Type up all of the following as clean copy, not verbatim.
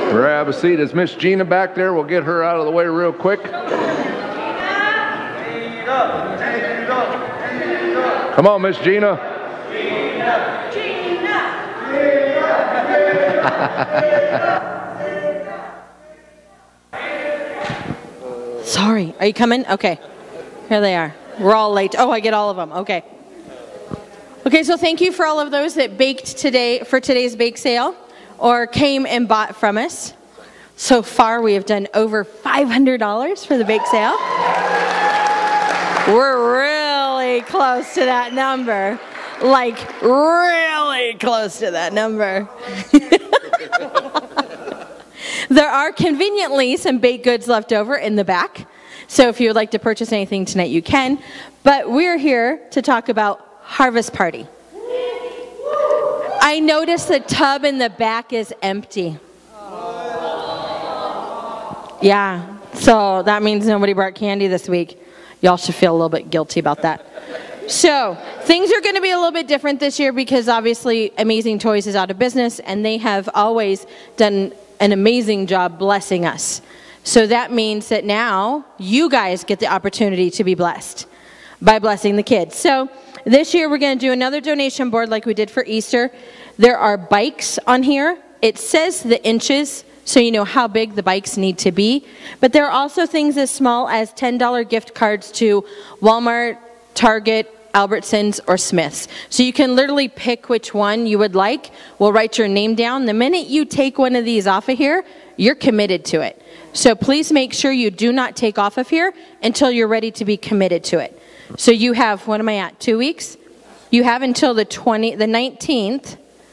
Grab a seat. Is Miss Gina back there? We'll get her out of the way real quick. Come on, Miss Gina. Sorry, are you coming? Okay, here they are. We're all late. Oh, I get all of them. Okay. Okay, so thank you for all of those that baked today for today's bake sale or came and bought from us. So far, we have done over $500 for the bake sale. We're really close to that number. Like, really close to that number. There are conveniently some baked goods left over in the back. So if you would like to purchase anything tonight, you can. But we're here to talk about Harvest Party. I noticed the tub in the back is empty. Yeah, so that means nobody brought candy this week. Y'all should feel a little bit guilty about that. So things are going to be a little bit different this year because obviously Amazing Toys is out of business and they have always done an amazing job blessing us. So that means that now you guys get the opportunity to be blessed by blessing the kids. So this year we're going to do another donation board like we did for Easter. There are bikes on here. It says the inches, so you know how big the bikes need to be. But there are also things as small as $10 gift cards to Walmart, Target, Albertsons, or Smith's. So you can literally pick which one you would like. We'll write your name down. The minute you take one of these off of here, you're committed to it. So please make sure you do not take off of here until you're ready to be committed to it. So you have, what am I at, 2 weeks? You have until the 19th.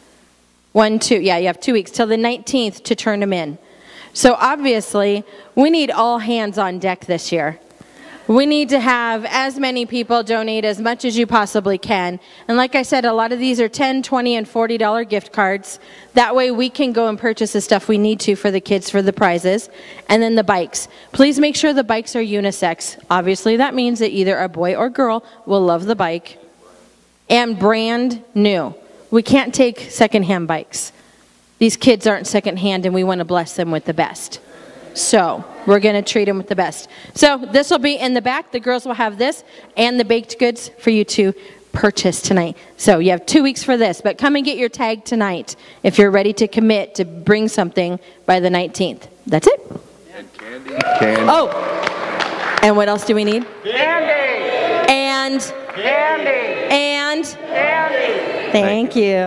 You have 2 weeks till the 19th to turn them in. So obviously, we need all hands on deck this year. We need to have as many people donate as much as you possibly can. And like I said, a lot of these are $10, $20, and $40 gift cards. That way we can go and purchase the stuff we need to for the kids for the prizes. And then the bikes. Please make sure the bikes are unisex. Obviously, that means that either a boy or girl will love the bike. And brand new. We can't take secondhand bikes. These kids aren't secondhand and we want to bless them with the best. So we're going to treat them with the best. So this will be in the back. The girls will have this and the baked goods for you to purchase tonight. So you have 2 weeks for this, but come and get your tag tonight if you're ready to commit to bring something by the 19th. That's it. And candy. Oh, and what else do we need? Candy. And Candy. And Candy. Thank you.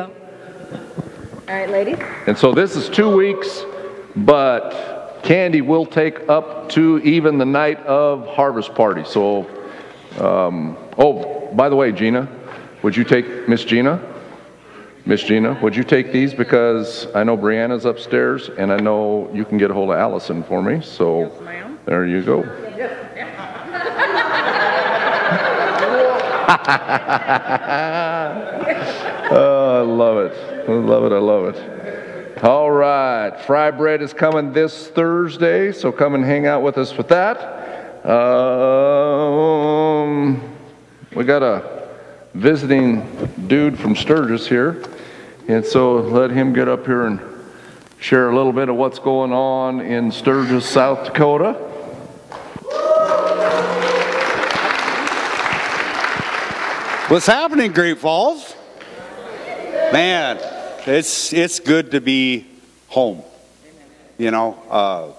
All right, ladies. And so this is 2 weeks, but candy will take up to even the night of Harvest Party. So, oh, by the way, Gina, would you take Miss Gina? Miss Gina, would you take these? Because I know Brianna's upstairs, and I know you can get a hold of Allison for me. So, yes, ma'am. There you go. Oh, I love it. I love it. I love it. All right, Fry Bread is coming this Thursday, so come and hang out with us with that. We got a visiting dude from Sturgis here, and so let him get up here and share a little bit of what's going on in Sturgis, South Dakota. What's happening, Great Falls? Man, it's good to be home. You know,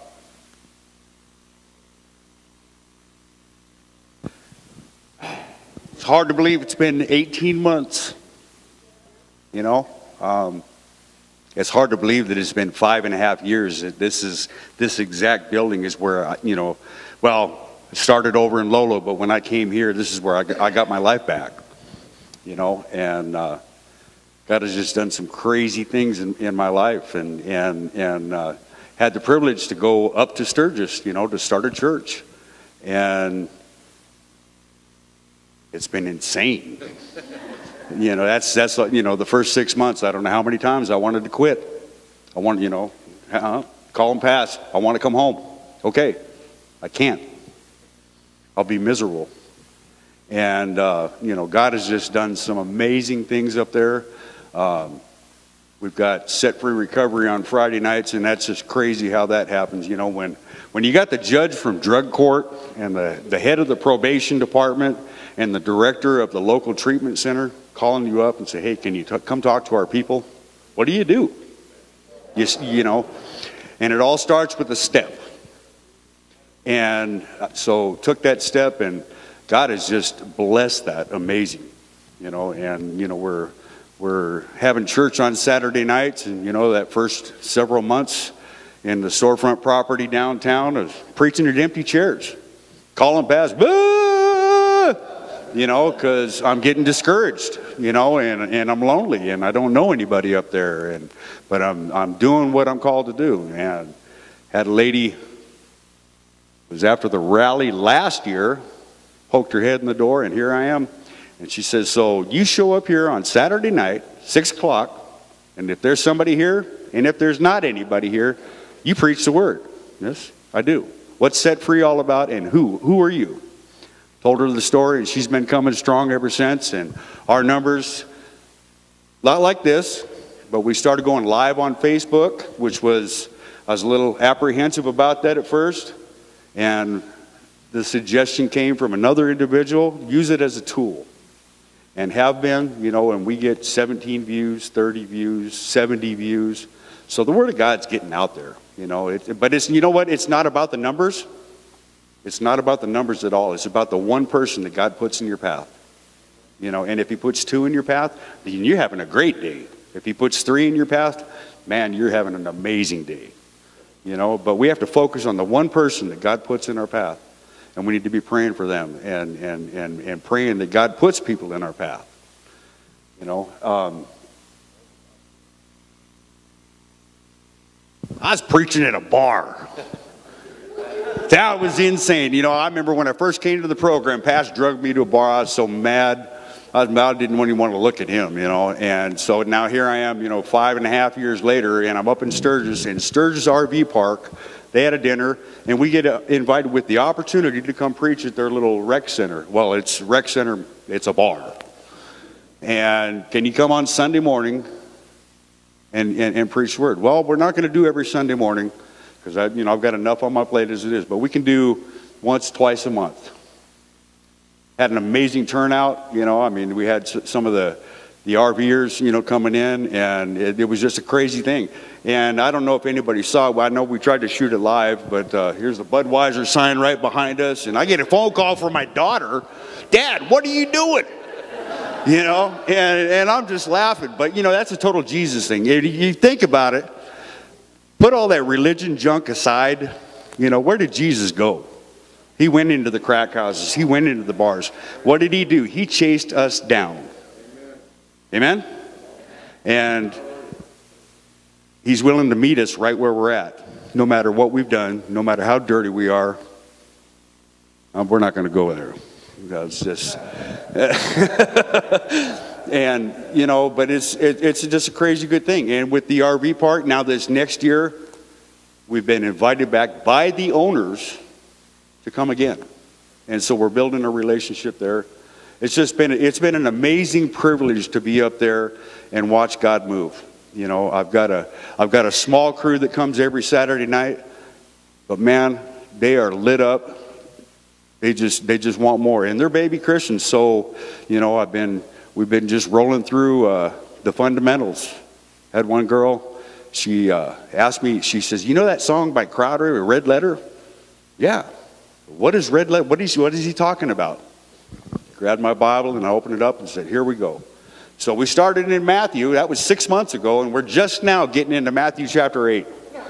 it's hard to believe it's been 18 months. You know, it's hard to believe that it's been 5.5 years. This exact building is where it started over in Lolo, but when I came here, this is where I got my life back. You know, and God has just done some crazy things in my life, and had the privilege to go up to Sturgis, you know, to start a church, and it's been insane. You know, that's you know, the first 6 months, I don't know how many times I wanted to quit. I wanted, you know, call and pass. I want to come home. Okay, I can't. I'll be miserable. And, you know, God has just done some amazing things up there. We've got Set Free Recovery on Friday nights, and that's just crazy how that happens. You know, when you got the judge from drug court and the head of the probation department and the director of the local treatment center calling you up and say, hey, can you come talk to our people? What do? You know, and it all starts with a step. And so took that step, and God has just blessed that amazing, you know. And, you know, we're having church on Saturday nights, and, you know, that first several months in the storefront property downtown is preaching at empty chairs, calling past, boo! You know, because I'm getting discouraged, you know, and I'm lonely, and I don't know anybody up there, but I'm doing what I'm called to do. And had a lady, it was after the rally last year, poked her head in the door, and here I am. And she says, so you show up here on Saturday night, 6 o'clock, and if there's somebody here, and if there's not anybody here, you preach the word. Yes, I do. What's Set Free all about, and who are you? Told her the story, and she's been coming strong ever since. And our numbers, not like this, but we started going live on Facebook, which was, I was a little apprehensive about that at first. And the suggestion came from another individual, use it as a tool. And have been, you know, and we get 17 views, 30 views, 70 views. So the Word of God's getting out there, you know. But it's, you know what, it's not about the numbers. It's not about the numbers at all. It's about the one person that God puts in your path. You know, and if He puts 2 in your path, then you're having a great day. If He puts 3 in your path, man, you're having an amazing day. You know, but we have to focus on the one person that God puts in our path. And we need to be praying for them and praying that God puts people in our path. You know, I was preaching at a bar. That was insane. You know, I remember when I first came to the program, Pastor drugged me to a bar. I was so mad. I didn't even want to look at him, you know. And so now here I am, you know, 5.5 years later, and I'm up in Sturgis RV Park. They had a dinner, and we get invited with the opportunity to come preach at their little rec center. Well, it's rec center, it's a bar. And can you come on Sunday morning and preach the word? Well, we're not going to do every Sunday morning, because I've got enough on my plate as it is. But we can do once, twice a month. Had an amazing turnout. You know, I mean, we had some of the RVers, you know, coming in, and it was just a crazy thing. And I don't know if anybody saw it. Well, I know we tried to shoot it live, but here's the Budweiser sign right behind us, and I get a phone call from my daughter. Dad, what are you doing? You know, and I'm just laughing. But, you know, that's a total Jesus thing. You think about it. Put all that religion junk aside. You know, where did Jesus go? He went into the crack houses. He went into the bars. What did He do? He chased us down. Amen? And He's willing to meet us right where we're at. No matter what we've done, no matter how dirty we are, we're not going to go there. That's just... And, you know, but it's just a crazy good thing. And with the RV park, now this next year, we've been invited back by the owners to come again. And so we're building a relationship there. It's been an amazing privilege to be up there and watch God move. You know, I've got a small crew that comes every Saturday night, but man, they are lit up. They just want more, and they're baby Christians. So, you know, we've been just rolling through the fundamentals. Had one girl, she asked me, she says, you know that song by Crowder, Red Letter? Yeah. What is Red Letter? What is he talking about? Grabbed my Bible and I opened it up and said, here we go. So we started in Matthew. That was 6 months ago, and we're just now getting into Matthew chapter 8.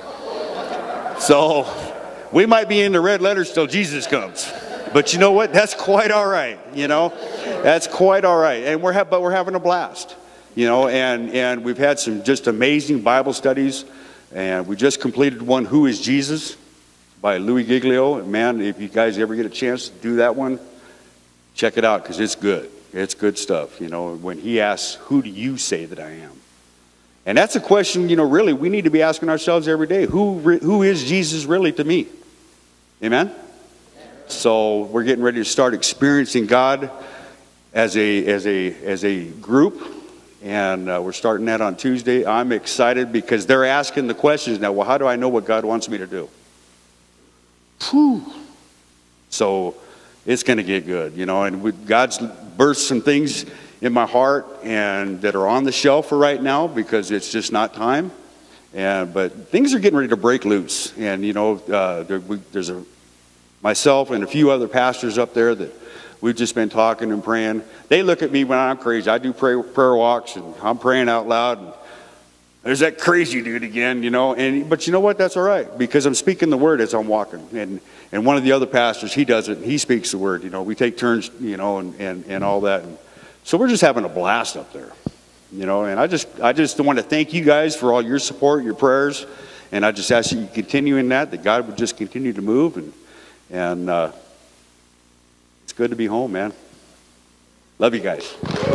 So we might be in the red letters till Jesus comes. But you know what? That's quite all right. You know, that's quite all right. And we're having a blast. You know, and we've had some just amazing Bible studies, and we just completed one, Who is Jesus, by Louis Giglio. And man, if you guys ever get a chance to do that one, check it out, because it's good. It's good stuff. You know, when he asks, who do you say that I am? And that's a question, you know, really we need to be asking ourselves every day. Who is Jesus really to me? Amen? So we're getting ready to start experiencing God as a group And we're starting that on Tuesday. I'm excited because they're asking the questions now, well, how do I know what God wants me to do? Whew. So it's going to get good, you know, and God's burst some things in my heart and that are on the shelf for right now because it's just not time. But things are getting ready to break loose. And, you know, there's myself and a few other pastors up there that we've just been talking and praying. They look at me when I'm crazy. I do prayer walks, and I'm praying out loud. And there's that crazy dude again, you know. But you know what? That's all right, because I'm speaking the word as I'm walking. And one of the other pastors, he does it, and he speaks the word. You know, we take turns, you know, and all that. And so we're just having a blast up there, you know. And I just want to thank you guys for all your support, your prayers. And I just ask you to continue in that God would just continue to move. And it's good to be home, man. Love you guys.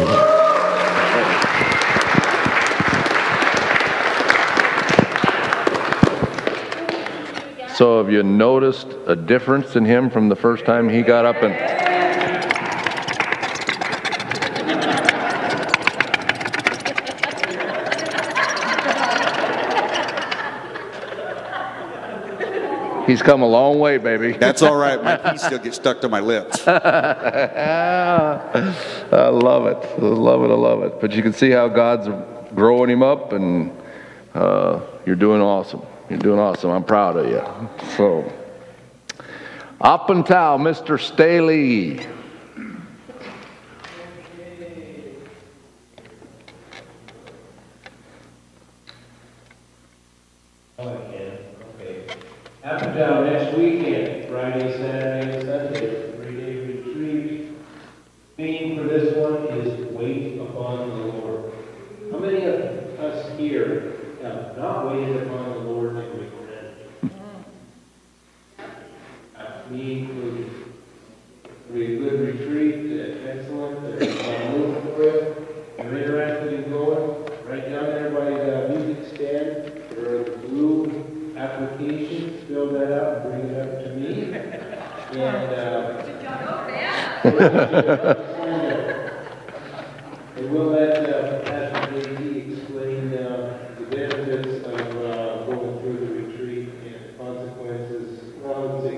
So have you noticed a difference in him from the first time he got up and... He's come a long way, baby. That's all right. My piece still gets stuck to my lips. I love it. I love it. I love it. But you can see how God's growing him up, and you're doing awesome. You're doing awesome. I'm proud of you. So, Oppentow, Mr. Staley. Oppentow next weekend, Friday, Saturday, and Sunday, 3-day retreat. Theme for this one is Wait Upon the Lord. How many of us here have not waited upon the Lord and regret? Me included. It'll be a good retreat, excellent. There's a move for it. You're interested in going? Right down there by the music stand, there are the blue applications. Fill that out and bring it up to me. And we'll let Pastor J.T. explain the benefits of going through the retreat and consequences. Well, I wouldn't say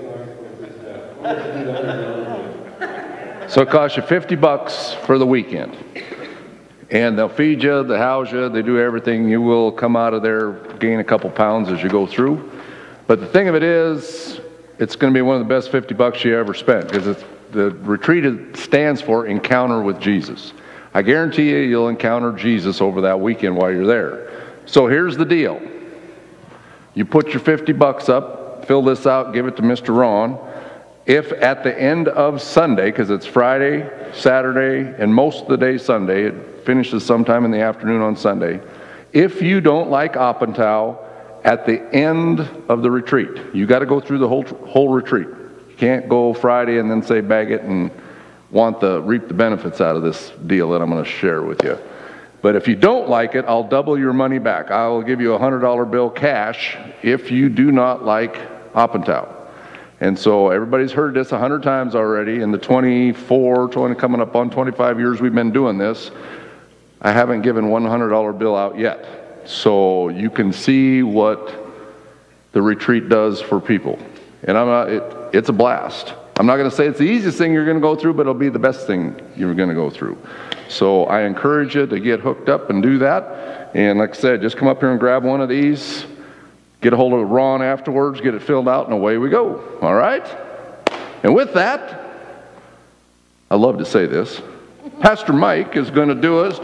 consequences. So it costs you $50 for the weekend. And they'll feed you, they'll house you, they do everything. You will come out of there, gain a couple pounds as you go through. But the thing of it is, it's going to be one of the best $50 you ever spent, because the retreat stands for Encounter with Jesus. I guarantee you, you'll encounter Jesus over that weekend while you're there. So here's the deal. You put your $50 up, fill this out, give it to Mr. Ron. If at the end of Sunday, because it's Friday, Saturday, and most of the day Sunday, it finishes sometime in the afternoon on Sunday. If you don't like Oppentow at the end of the retreat, you got to go through the whole retreat. You can't go Friday and then say bag it and reap the benefits out of this deal that I'm going to share with you. But if you don't like it, I'll double your money back. I will give you a $100 bill cash if you do not like Oppentow. And so everybody's heard this 100 times already. In the 20 coming up on 25 years we've been doing this, I haven't given $100 bill out yet. So you can see what the retreat does for people. And it's a blast. I'm not going to say it's the easiest thing you're going to go through, but it'll be the best thing you're going to go through. So I encourage you to get hooked up and do that. And like I said, just come up here and grab one of these. Get a hold of Ron afterwards, get it filled out, and away we go. All right? And with that, I love to say this, Pastor Mike is going to do us,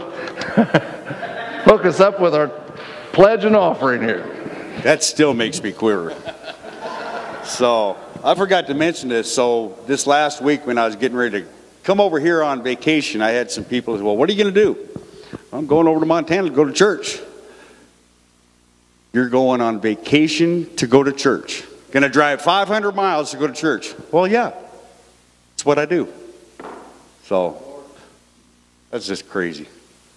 hook us up with our pledge and offering here. That still makes me quiver. So, I forgot to mention this. So, this last week when I was getting ready to come over here on vacation, I had some people say, well, what are you going to do? I'm going over to Montana to go to church. You're going on vacation to go to church. Going to drive 500 miles to go to church. Well, yeah. That's what I do. So, that's just crazy.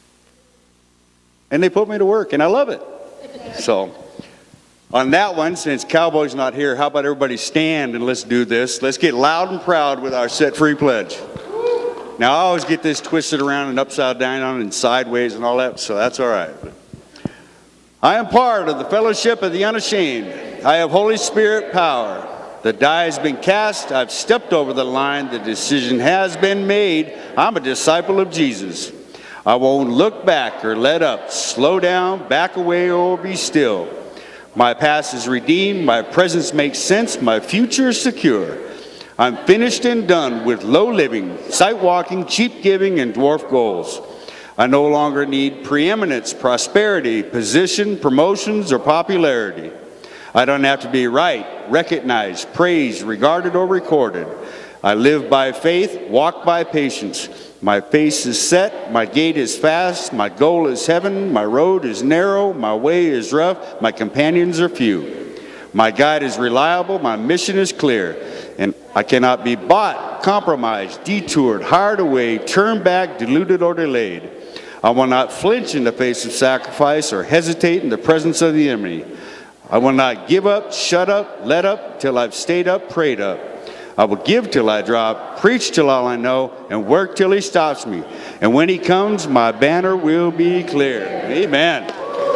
And they put me to work, and I love it. So, on that one, since Cowboy's not here, how about everybody stand and let's do this. Let's get loud and proud with our Set Free Pledge. Now, I always get this twisted around and upside down and sideways and all that, so that's all right. I am part of the fellowship of the unashamed. I have Holy Spirit power. The die has been cast. I've stepped over the line. The decision has been made. I'm a disciple of Jesus. I won't look back or let up, slow down, back away, or be still. My past is redeemed. My presence makes sense. My future is secure. I'm finished and done with low living, sight walking, cheap giving, and dwarf goals. I no longer need preeminence, prosperity, position, promotions, or popularity. I don't have to be right, recognized, praised, regarded, or recorded. I live by faith, walk by patience. My face is set, my gait is fast, my goal is heaven, my road is narrow, my way is rough, my companions are few. My guide is reliable, my mission is clear, and I cannot be bought, compromised, detoured, hired away, turned back, diluted, or delayed. I will not flinch in the face of sacrifice or hesitate in the presence of the enemy. I will not give up, shut up, let up, till I've stayed up, prayed up. I will give till I drop, preach till all I know, and work till he stops me. And when he comes, my banner will be clear. Amen.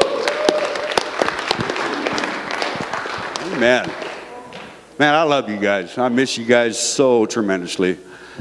Amen. Man, I love you guys. I miss you guys so tremendously.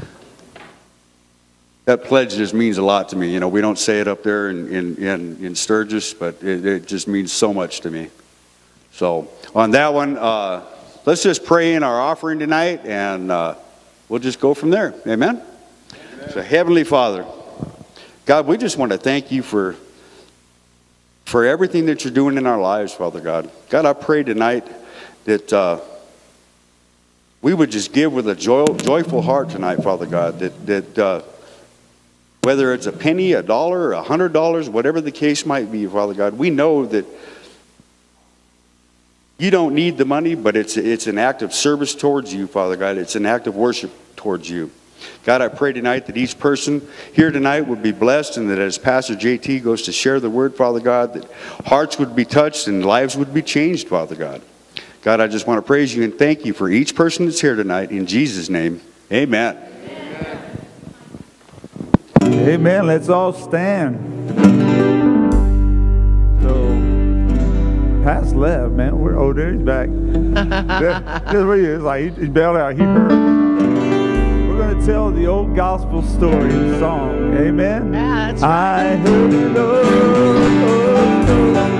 That pledge just means a lot to me. You know, we don't say it up there in Sturgis, but it just means so much to me. So on that one, let's just pray in our offering tonight, and we'll just go from there. Amen? Amen. So Heavenly Father, God, we just want to thank you for everything that you're doing in our lives, Father God. God, I pray tonight that we would just give with a joyful heart tonight, Father God, that whether it's a penny, $1, $100, whatever the case might be, Father God, we know that you don't need the money, but it's an act of service towards you, Father God. It's an act of worship towards you. God, I pray tonight that each person here tonight would be blessed, and that as Pastor JT goes to share the word, Father God, that hearts would be touched and lives would be changed, Father God. God, I just want to praise you and thank you for each person that's here tonight. In Jesus' name, amen. Amen. Let's all stand. So, Pat's left, man. Oh, there he's back. That's where he is. Like he bailed out. He heard. We're going to tell the old gospel story in song. Amen. Yeah, that's right. I heard the Lord.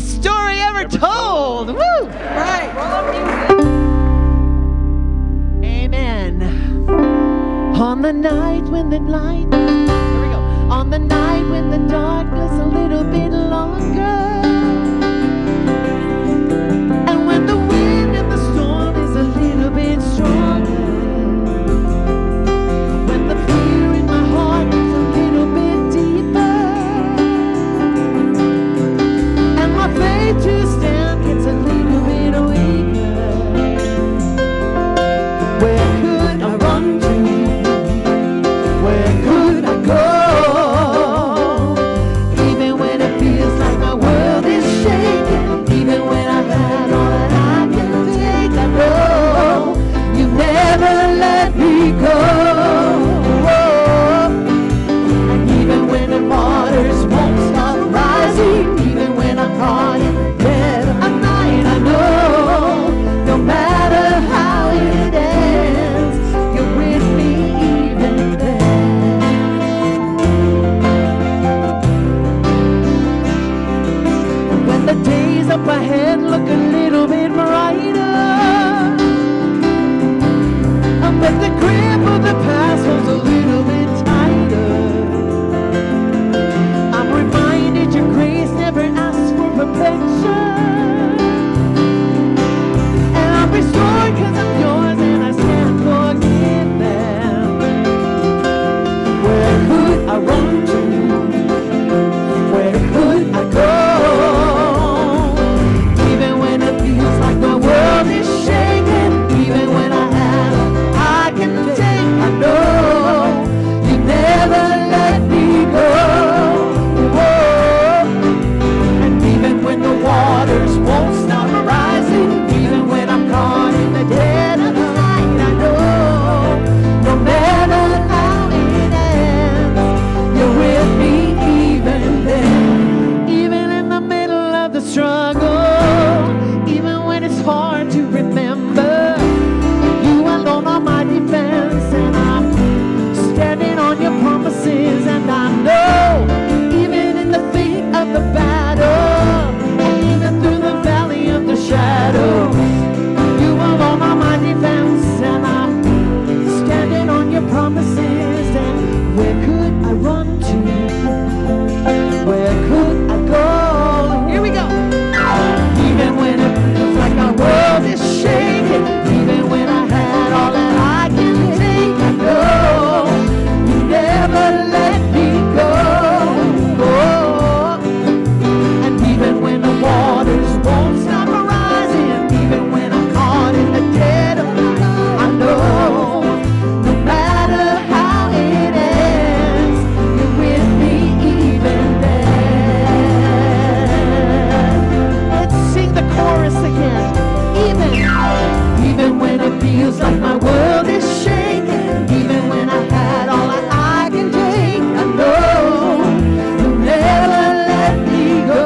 greatest story ever told. Woo! Right. Amen. On the night when the light, here we go. On the night when the darkness a little bit longer, and when the wind and the storm is a little bit stronger, when the fear in my heart is a little bit deeper, and my faith to stand gets a little bit weaker, where could I run to? Where could I go? Even when it feels like my world is shaking, even when I've had all that I can take, I know you never let me go. And even when the waters won't stop rising, even when I'm caught in the dead of night, I know no matter how it ends, you're with me even then. When the days up ahead look a little bit brighter, but the grip of the past was a little bit tighter, I'm reminded your grace never asks for perfection, and I'm restored because I'm yours and I stand forgiven. Where could I run to? Where could I go? Even when it feels like my world is shaking, even when I have I can take, I know you never let me go. And even when the waters won't stop rising, even when I'm caught in the dead of night, I know no matter how it ends, you're with me even then. Even in the middle of the struggle, even when it's hard to remember, you alone are my defense, and I'm standing on your promises, and I know even in the thick of the battle, and even through the valley of the shadow, you alone are my defense, and I'm standing on your promises. And where could I run to? Where could I go? Here we go. Even when it feels like our world is shaking, even when I had all that I can take, I know you never let me go. And even when the waters won't stop rising, even when I'm caught in the dead of night, I know no matter how it ends, you're with me even then. Let's sing the chorus again. Even when it feels like my world is shaking, even when I had all that I can take, I know you'll never let me go.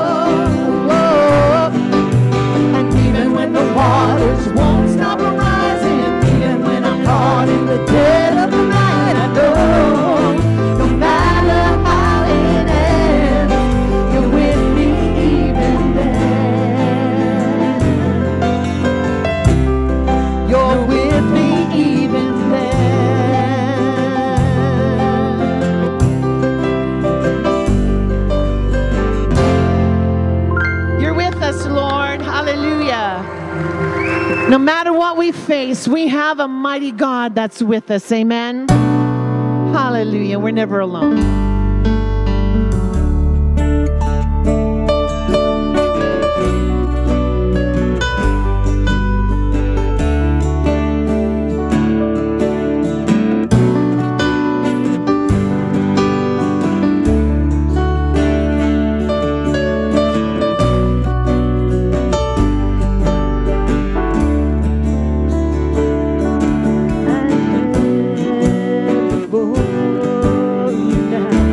And even when the waters won't stop rising, even when I'm caught in the dead of the night, I know no matter how it ends, you're with me even then. You're with me even then. You're with us, Lord. Hallelujah. No matter what we face, we have a mighty God that's with us. Amen. Hallelujah. We're never alone. Before you die.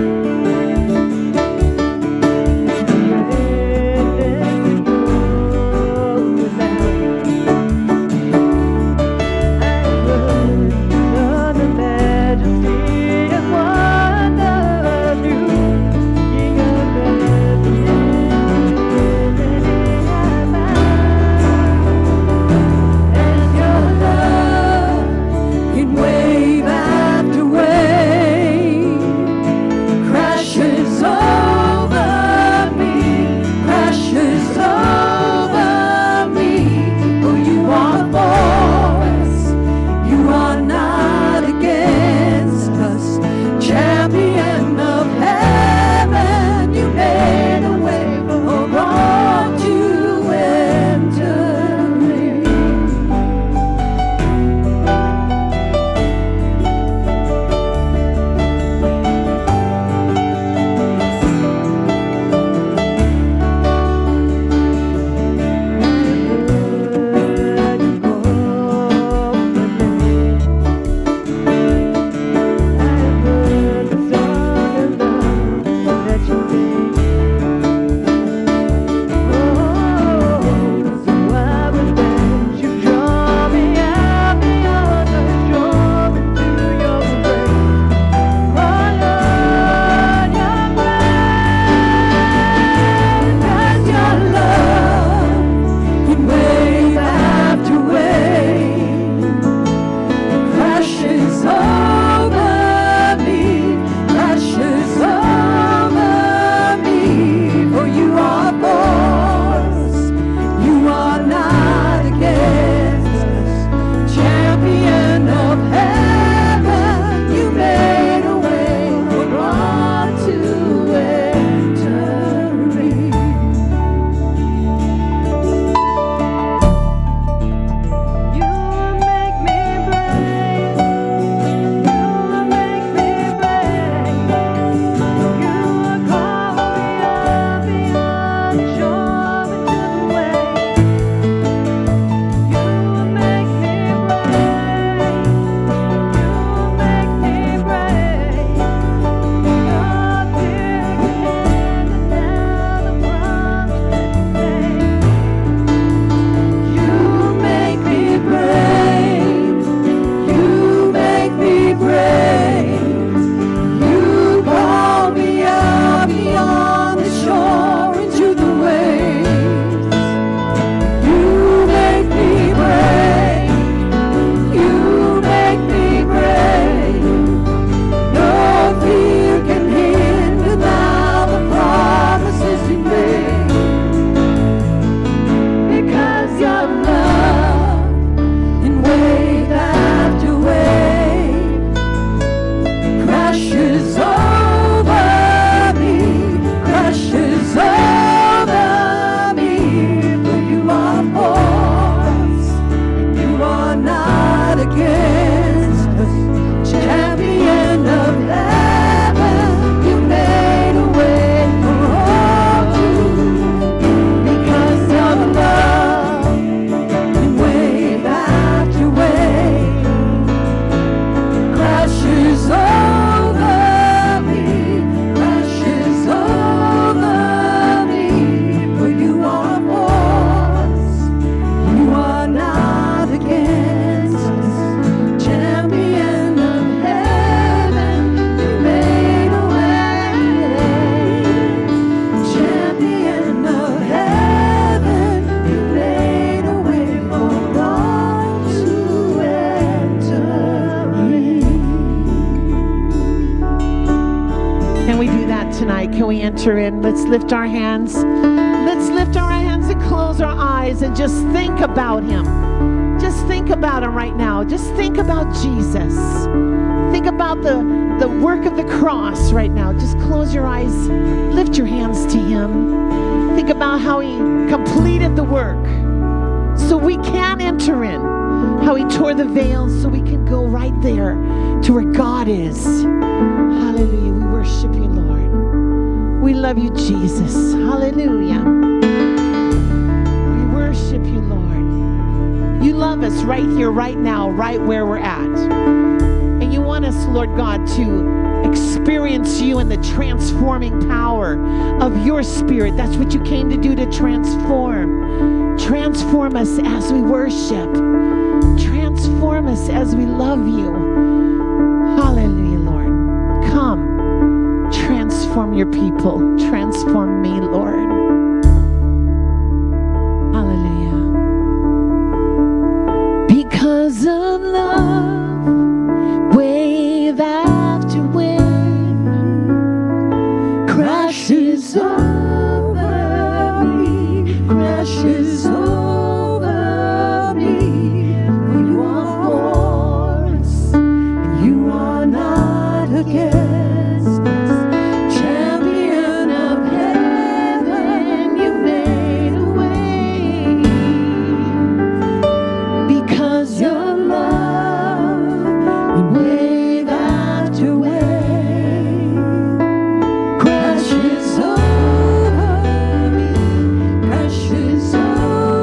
can we enter in? Let's lift our hands. Let's lift our hands and close our eyes and just think about him. Just think about him right now. Just think about Jesus. Think about the work of the cross right now. Just close your eyes. Lift your hands to him. Think about how he completed the work so we can enter in. How he tore the veil so we can go right there to where God is. Hallelujah. We worship you, Lord. We love you, Jesus. Hallelujah. We worship you, Lord. You love us right here, right now, right where we're at. And you want us, Lord God, to experience you in the transforming power of your Spirit. That's what you came to do, to transform. Transform us as we worship. Transform us as we love you. Hallelujah, Lord. Come, transform your people. Transform me, Lord. Hallelujah. Because of love, wave after wave crashes over me, crashes over me. Against us, champion of heaven, you made a way. Because your love, and wave after wave crashes over me, crashes over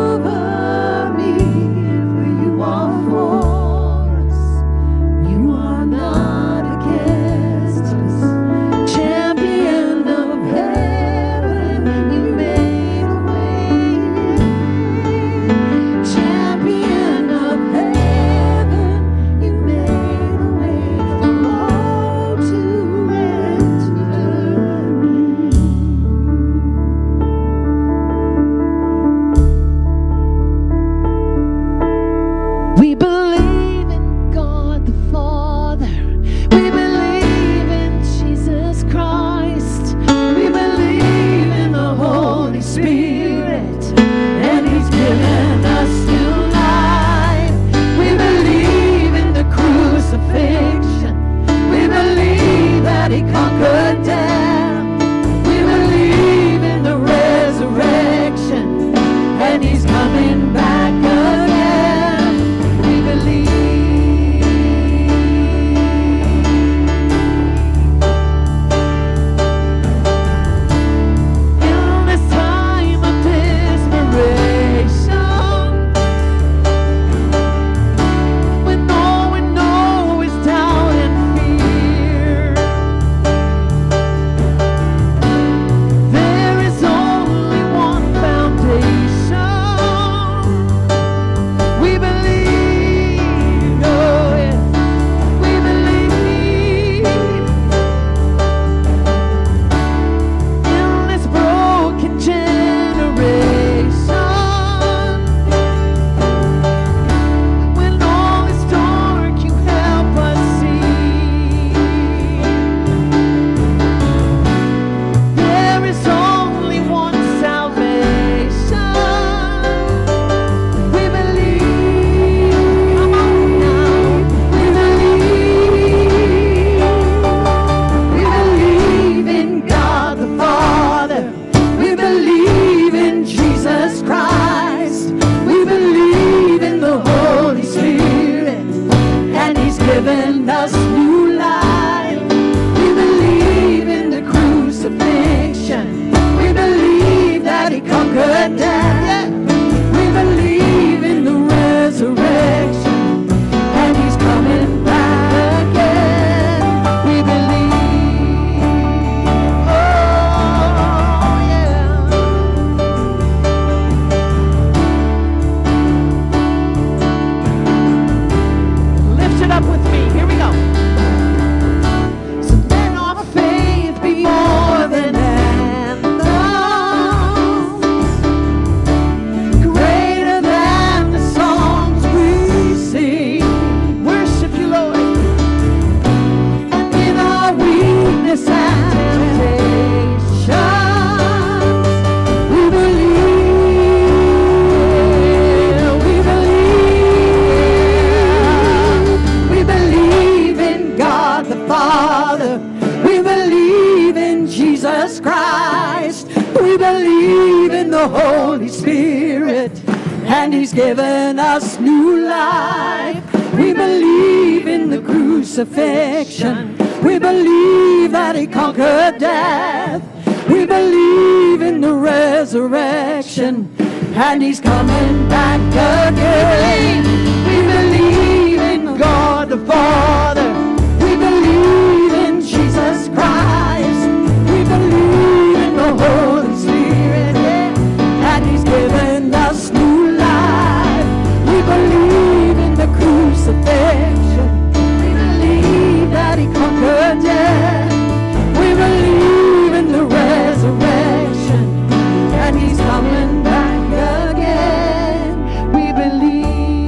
and He's given us new life. We believe in the crucifixion. We believe that He conquered death. We believe in the resurrection, and He's coming back again. We believe in God the Father. We believe in Jesus Christ. We believe in the Holy Spirit, and He's given us new life. We believe in the crucifixion. We believe that He conquered death. We believe in the resurrection, and He's coming back again. We believe.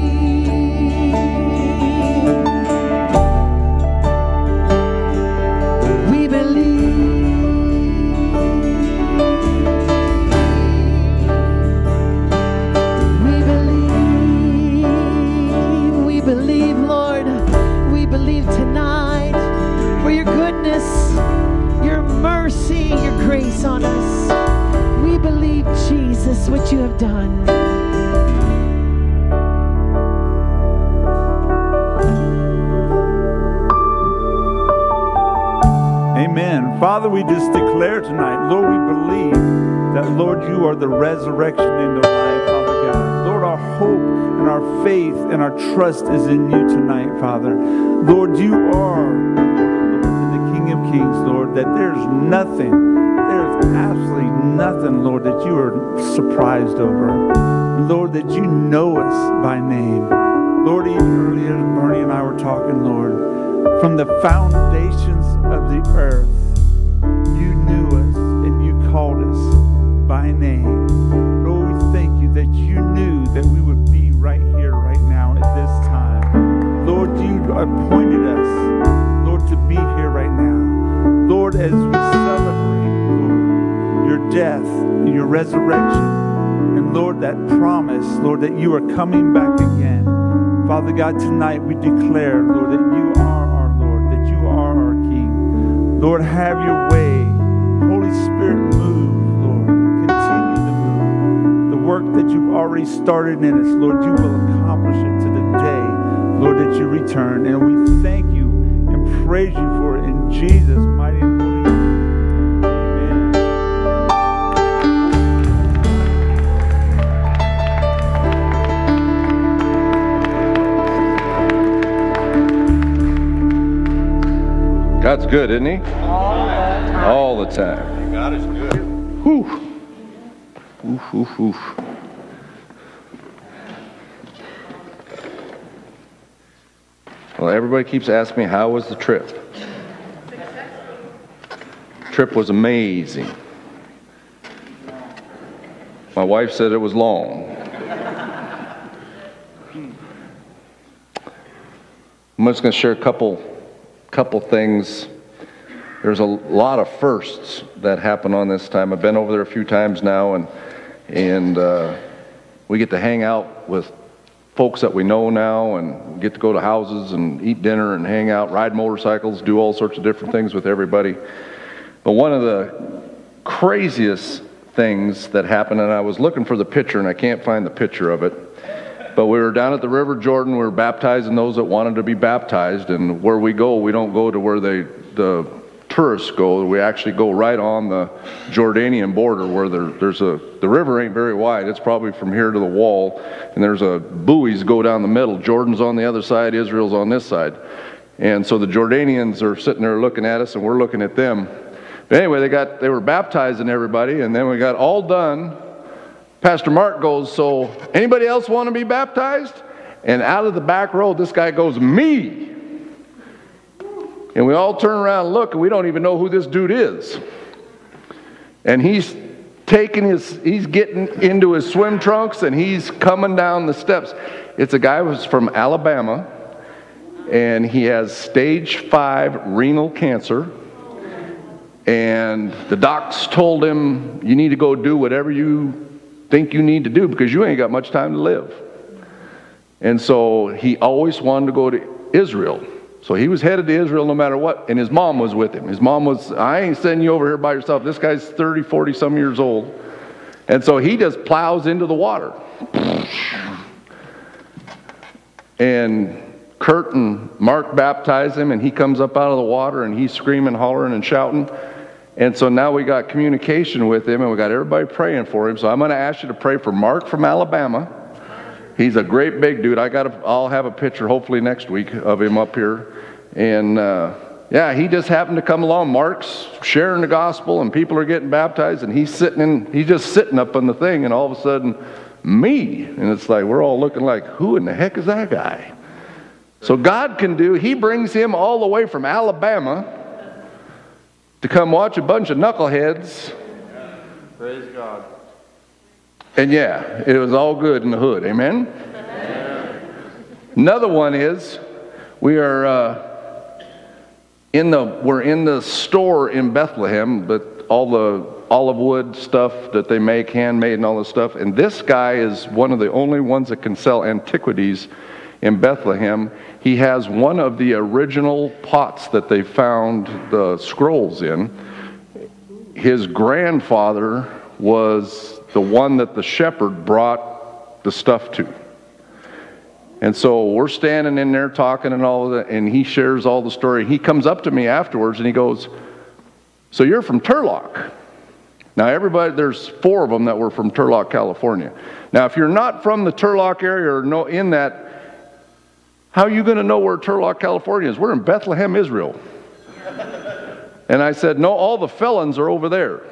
We believe. We believe. We believe, Lord. We believe tonight for your goodness, your mercy, your grace on us. We believe, Jesus, what you have done. Amen. Father, we just declare tonight, Lord, we believe that, Lord, you are the resurrection in the life, Father God. Lord, our hope and our faith and our trust is in you tonight, Father. Lord, you are the King of Kings, Lord, that there's nothing, there's absolutely nothing, Lord, that you are surprised over. Lord, that you know us by name. Lord, even earlier, Bernie and I were talking, Lord, from the foundations of the earth, you knew us and you called us by name. Lord, we thank you that you knew that we would be right here, right now, at this time. Lord, you appointed us, Lord, to be here right now. Lord, as we celebrate, Lord, your death and your resurrection, and Lord, that promise, Lord, that you are coming back again. Father God, tonight we declare, Lord, that you are our Lord, that you are our King. Lord, have your way. Holy Spirit, move, Lord. Continue to move. The work that you've already started in us, Lord, you will accomplish it to the day, Lord, that you return. And we thank you and praise you for it in Jesus' mighty and holy name. God's good, isn't He? All the time. God is good. Whew. Oof, oof, oof. Well, everybody keeps asking me, how was the trip? Trip was amazing. My wife said it was long. I'm just going to share a couple things. There's a lot of firsts that happen on this time. I've been over there a few times now, and we get to hang out with folks that we know now, and get to go to houses and eat dinner and hang out, ride motorcycles, do all sorts of different things with everybody. But one of the craziest things that happened, and I was looking for the picture and I can't find the picture of it, but we were down at the River Jordan. We were baptizing those that wanted to be baptized, and where we go, we don't go to where the tourists go. We actually go right on the Jordanian border, where the river ain't very wide. It's probably from here to the wall, and there's a buoys go down the middle. Jordan's on the other side, Israel's on this side. And so the Jordanians are sitting there looking at us, and we're looking at them. But anyway, they were baptizing everybody, and then we got all done. Pastor Mark goes, so anybody else want to be baptized? And out of the back row, this guy goes, me. And we all turn around and look, and we don't even know who this dude is. And he's getting into his swim trunks, and he's coming down the steps. It's a guy who's from Alabama, and he has stage 5 renal cancer. And the docs told him, you need to go do whatever you think you need to do, because you ain't got much time to live. And so he always wanted to go to Israel. So he was headed to Israel no matter what, and his mom was with him. His mom was, I ain't sending you over here by yourself. This guy's 30, 40 some years old. And so he just plows into the water. And Kurt and Mark baptize him, and he comes up out of the water, and he's screaming, hollering, and shouting. And so now we got communication with him, and we got everybody praying for him. So I'm going to ask you to pray for Mark from Alabama. He's a great big dude. I'll have a picture hopefully next week of him up here. And yeah, he just happened to come along. Mark's sharing the gospel, and people are getting baptized, and he's just sitting up on the thing, and all of a sudden, me. And it's like, we're all looking like, who in the heck is that guy? So God can do, he brings him all the way from Alabama to come watch a bunch of knuckleheads. Praise God. And yeah, it was all good in the hood. Amen? Another one is, we're in the store in Bethlehem, but all the olive wood stuff that they make, handmade and all this stuff. And this guy is one of the only ones that can sell antiquities in Bethlehem. He has one of the original pots that they found the scrolls in. His grandfather was the one that the shepherd brought the stuff to. And so we're standing in there talking and all of that, and he shares all the story. He comes up to me afterwards and he goes, so you're from Turlock. Now everybody, there's 4 of them that were from Turlock, California. Now if you're not from the Turlock area or no in that, how are you going to know where Turlock, California is? We're in Bethlehem, Israel. And I said, no, all the felons are over there.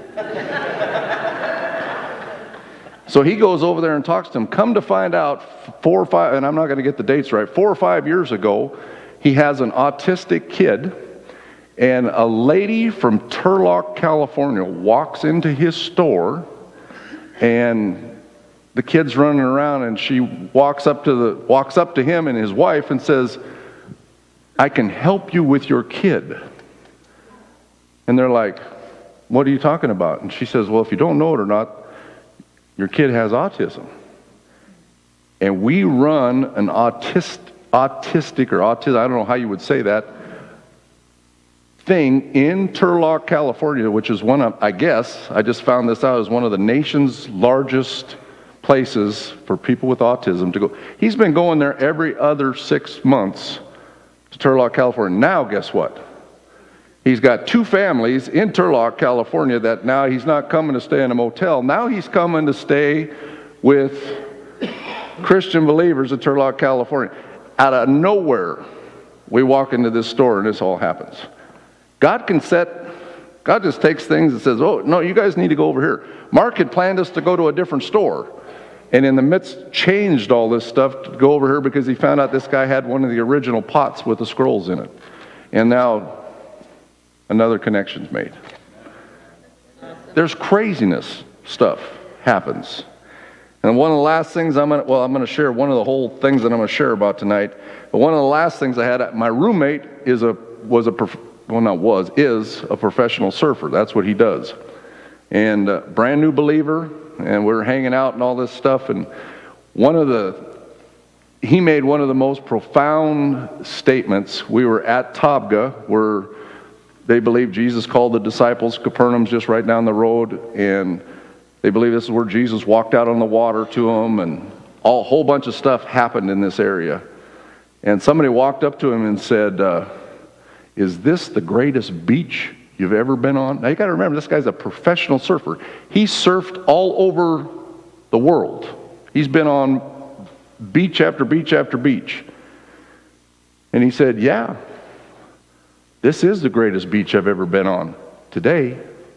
So he goes over there and talks to him. Come to find out, 4 or 5, and I'm not going to get the dates right, 4 or 5 years ago, he has an autistic kid, and a lady from Turlock, California walks into his store, and the kid's running around, and she walks up to him and his wife and says, I can help you with your kid. And they're like, what are you talking about? And she says, well, if you don't know it or not, your kid has autism. And we run an autistic or autism, I don't know how you would say that, thing in Turlock, California, which is one of, I guess, I just found this out, is one of the nation's largest places for people with autism to go. He's been going there every other 6 months to Turlock, California. Now, guess what? He's got 2 families in Turlock, California that now he's not coming to stay in a motel. Now he's coming to stay with Christian believers in Turlock, California. Out of nowhere, we walk into this store and this all happens. God just takes things and says, oh, no, you guys need to go over here. Mark had planned us to go to a different store. And in the midst, changed all this stuff to go over here because he found out this guy had one of the original pots with the scrolls in it. And now another connection's made. There's craziness stuff happens. And one of the last things I'm going to share, one of the whole things that I'm going to share about tonight, but one of the last things I had, my roommate is a professional surfer. That's what he does. And brand new believer, and we're hanging out and all this stuff, and he made one of the most profound statements. We were at Tabgha, where they believe Jesus called the disciples. Capernaum's just right down the road, and they believe this is where Jesus walked out on the water to them, and a whole bunch of stuff happened in this area. And somebody walked up to him and said, is this the greatest beach you've ever been on? Now you got to remember, this guy's a professional surfer. He surfed all over the world. He's been on beach after beach after beach. And he said, yeah, this is the greatest beach I've ever been on today.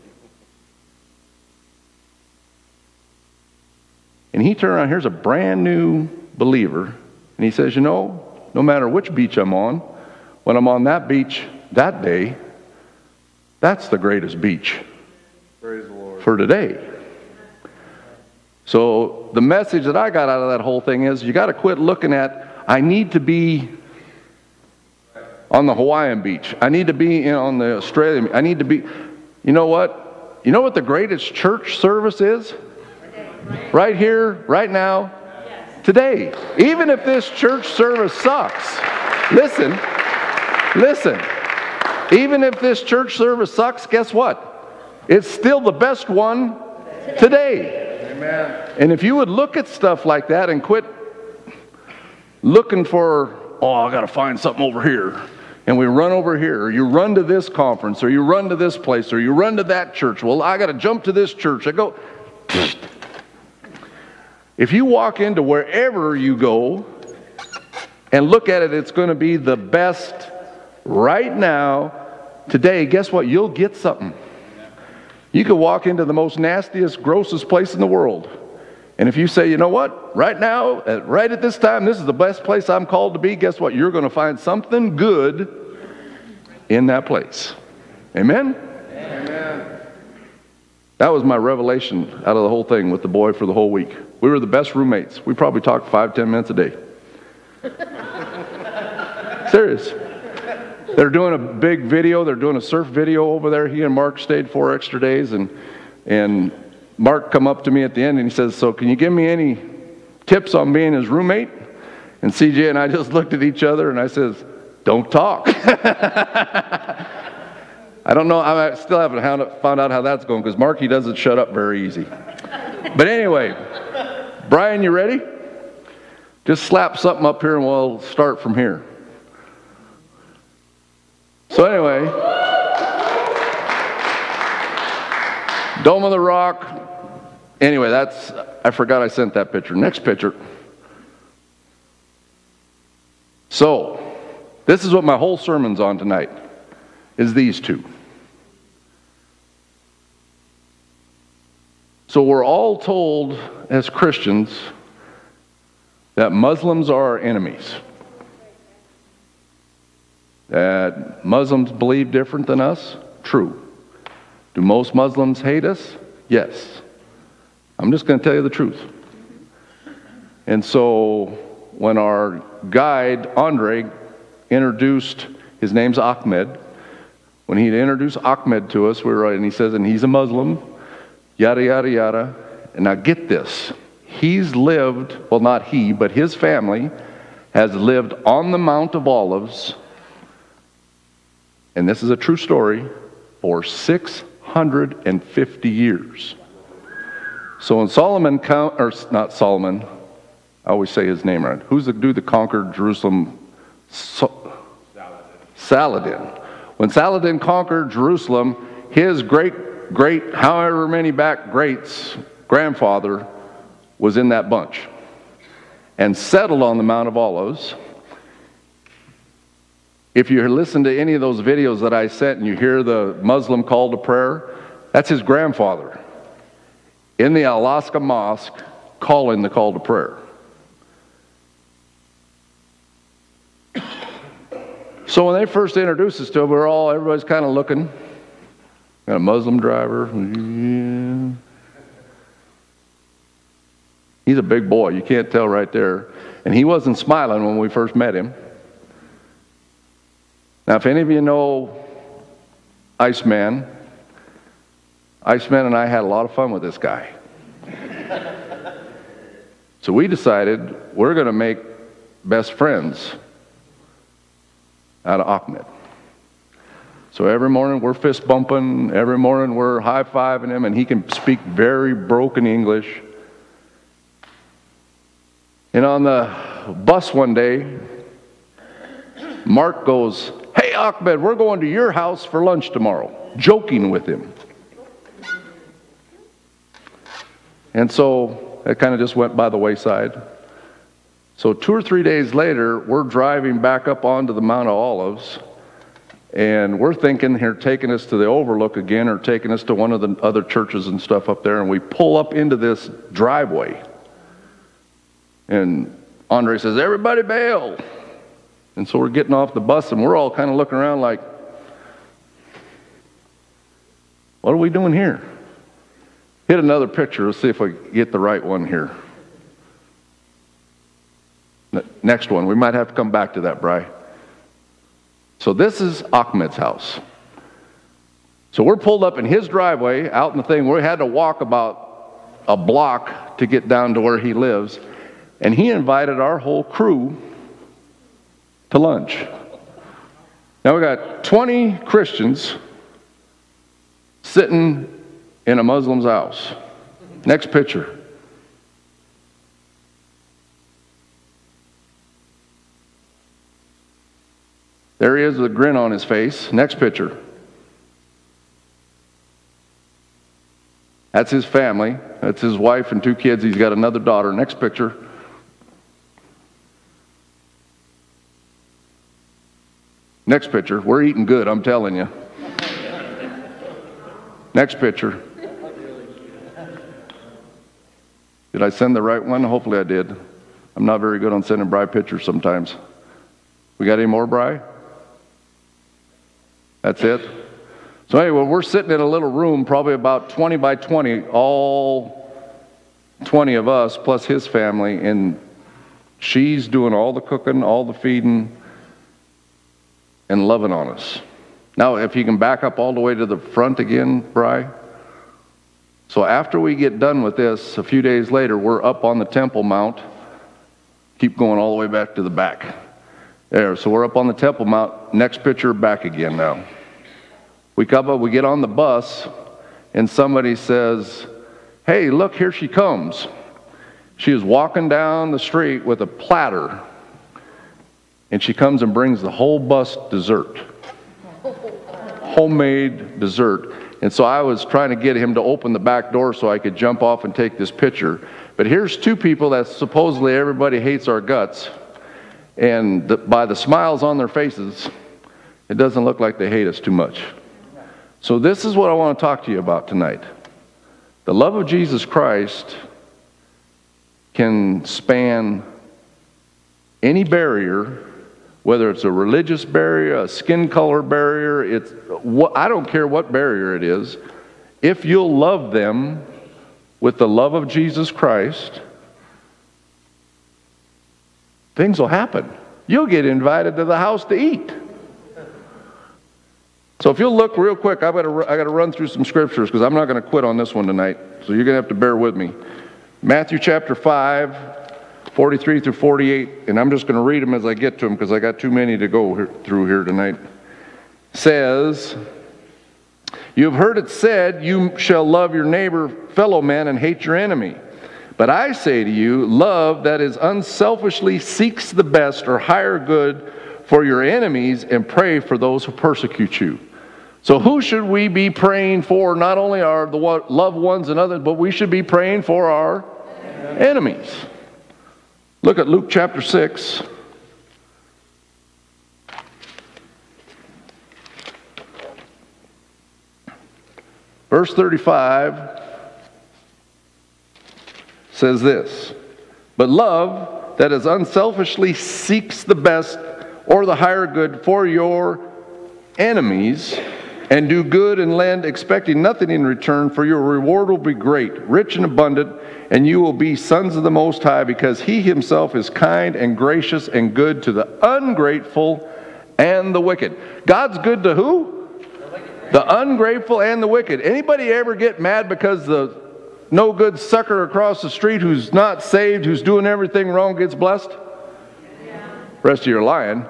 And he turned around, here's a brand new believer, and he says, no matter which beach I'm on, when I'm on that beach that day, that's the greatest beach. Praise the Lord. For today. So the message that I got out of that whole thing is you got to quit looking at, I need to be on the Hawaiian beach. I need to be on the Australian. I need to be, you know what? You know what the greatest church service is? Right here, right now, today. Even if this church service sucks, listen, even if this church service sucks, guess what? It's still the best one Today. Amen. And if you would look at stuff like that and quit looking for, oh, I got to find something over here. And we run over here, or you run to this conference, or you run to this place, or you run to that church. Well, I got to jump to this church. I go. If you walk into wherever you go and look at it, it's going to be the best right now, today. Guess what? You'll get something. You could walk into the most nastiest, grossest place in the world. And if you say, you know what, right now, right at this time, this is the best place I'm called to be, guess what? You're going to find something good in that place. Amen? Amen. That was my revelation out of the whole thing with the boy for the whole week. We were the best roommates. We probably talked 5-10 minutes a day. Serious. They're doing a big video. They're doing a surf video over there. He and Mark stayed 4 extra days, and Mark come up to me at the end and he says, so can you give me any tips on being his roommate? And CJ and I just looked at each other and I says, don't talk. I don't know, I still haven't found out how that's going because Mark, he doesn't shut up very easy. But anyway, Brian, you ready? Just slap something up here and we'll start from here. So anyway, Dome of the Rock. Anyway, I forgot I sent that picture. Next picture. So, this is what my whole sermon's on tonight, is these two. So we're all told as Christians that Muslims are our enemies. That Muslims believe different than us? True. Do most Muslims hate us? Yes. I'm just going to tell you the truth. And so when our guide, Andre, introduced, his name's Ahmed, when he introduced Ahmed to us, we were right, and he says, and he's a Muslim, yada, yada, yada. And now get this. He's lived, well, not he, but his family has lived on the Mount of Olives, and this is a true story, for 650 years. So when Solomon, or not Solomon, I always say his name right. Who's the dude that conquered Jerusalem? Saladin. When Saladin conquered Jerusalem, his great, however many back greats, grandfather was in that bunch and settled on the Mount of Olives. If you listen to any of those videos that I sent and you hear the Muslim call to prayer, that's his grandfather in the Alaska Mosque calling the call to prayer. So when they first introduced us to him, everybody's kind of looking. Got a Muslim driver. Yeah. He's a big boy. You can't tell right there. And he wasn't smiling when we first met him. Now, if any of you know Iceman and I had a lot of fun with this guy. So we decided we're going to make best friends out of Ahmed. So every morning we're fist bumping, every morning we're high-fiving him, and he can speak very broken English. And on the bus one day, Mark goes, "Hey Ahmed, we're going to your house for lunch tomorrow," joking with him. And so it kind of just went by the wayside. So 2 or 3 days later, we're driving back up onto the Mount of Olives, and we're thinking here taking us to the Overlook again or taking us to one of the other churches and stuff up there, and we pull up into this driveway. And Andre says, "Everybody bail." And so we're getting off the bus, and we're all kind of looking around like, what are we doing here? Hit another picture. Let's see if I get the right one here. Next one. We might have to come back to that, Bri. So this is Ahmed's house. So we're pulled up in his driveway, out in the thing. We had to walk about a block to get down to where he lives. And he invited our whole crew to lunch. Now we got 20 Christians sitting in a Muslim's house. Next picture. There he is with a grin on his face. Next picture. That's his family. That's his wife and 2 kids. He's got another daughter. Next picture. Next picture. We're eating good, I'm telling you. Next picture. Did I send the right one? Hopefully I did. I'm not very good on sending Bri pictures sometimes. We got any more, Bri? That's it? So anyway, we're sitting in a little room, probably about 20 by 20, all 20 of us, plus his family, and she's doing all the cooking, all the feeding, and loving on us. Now, if you can back up all the way to the front again, Bri. So after we get done with this, a few days later, we're up on the Temple Mount. Keep going all the way back to the back. There, so we're up on the Temple Mount. Next picture, back again now. We come up, we get on the bus, and somebody says, "Hey, look, here she comes." She is walking down the street with a platter, and she comes and brings the whole bus dessert. Homemade dessert. And so I was trying to get him to open the back door so I could jump off and take this picture. But here's 2 people that supposedly everybody hates our guts. And by the smiles on their faces, it doesn't look like they hate us too much. So this is what I want to talk to you about tonight. The love of Jesus Christ can span any barrier, whether it's a religious barrier, a skin color barrier, I don't care what barrier it is. If you'll love them with the love of Jesus Christ, things will happen. You'll get invited to the house to eat. So if you'll look real quick, I got to run through some scriptures because I'm not going to quit on this one tonight. So you're going to have to bear with me. Matthew chapter 5, 43 through 48, and I'm just going to read them as I get to them because I got too many to go through here tonight. Says, "You have heard it said, you shall love your neighbor, fellow man, and hate your enemy. But I say to you, love that is unselfishly seeks the best or higher good for your enemies and pray for those who persecute you." So who should we be praying for? Not only our loved ones and others, but we should be praying for our enemies. Look at Luke chapter 6. Verse 35 says this, "But love that is unselfishly seeks the best or the higher good for your enemies, and do good and lend, expecting nothing in return, for your reward will be great, rich and abundant, and you will be sons of the Most High, because He Himself is kind and gracious and good to the ungrateful and the wicked." God's good to who? The ungrateful and the wicked. Anybody ever get mad because the no good sucker across the street who's not saved, who's doing everything wrong, gets blessed? Yeah. Rest of you are lying.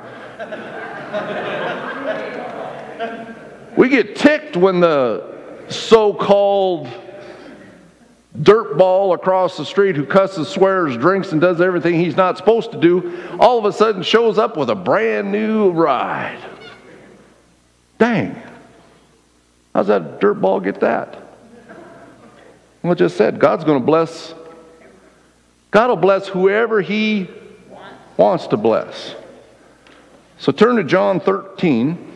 We get ticked when the so-called dirtball across the street who cusses, swears, drinks, and does everything he's not supposed to do, all of a sudden shows up with a brand new ride. Dang. How's that dirtball get that? Well, I just said, God's going to bless. God will bless whoever He wants to bless. So turn to John 13.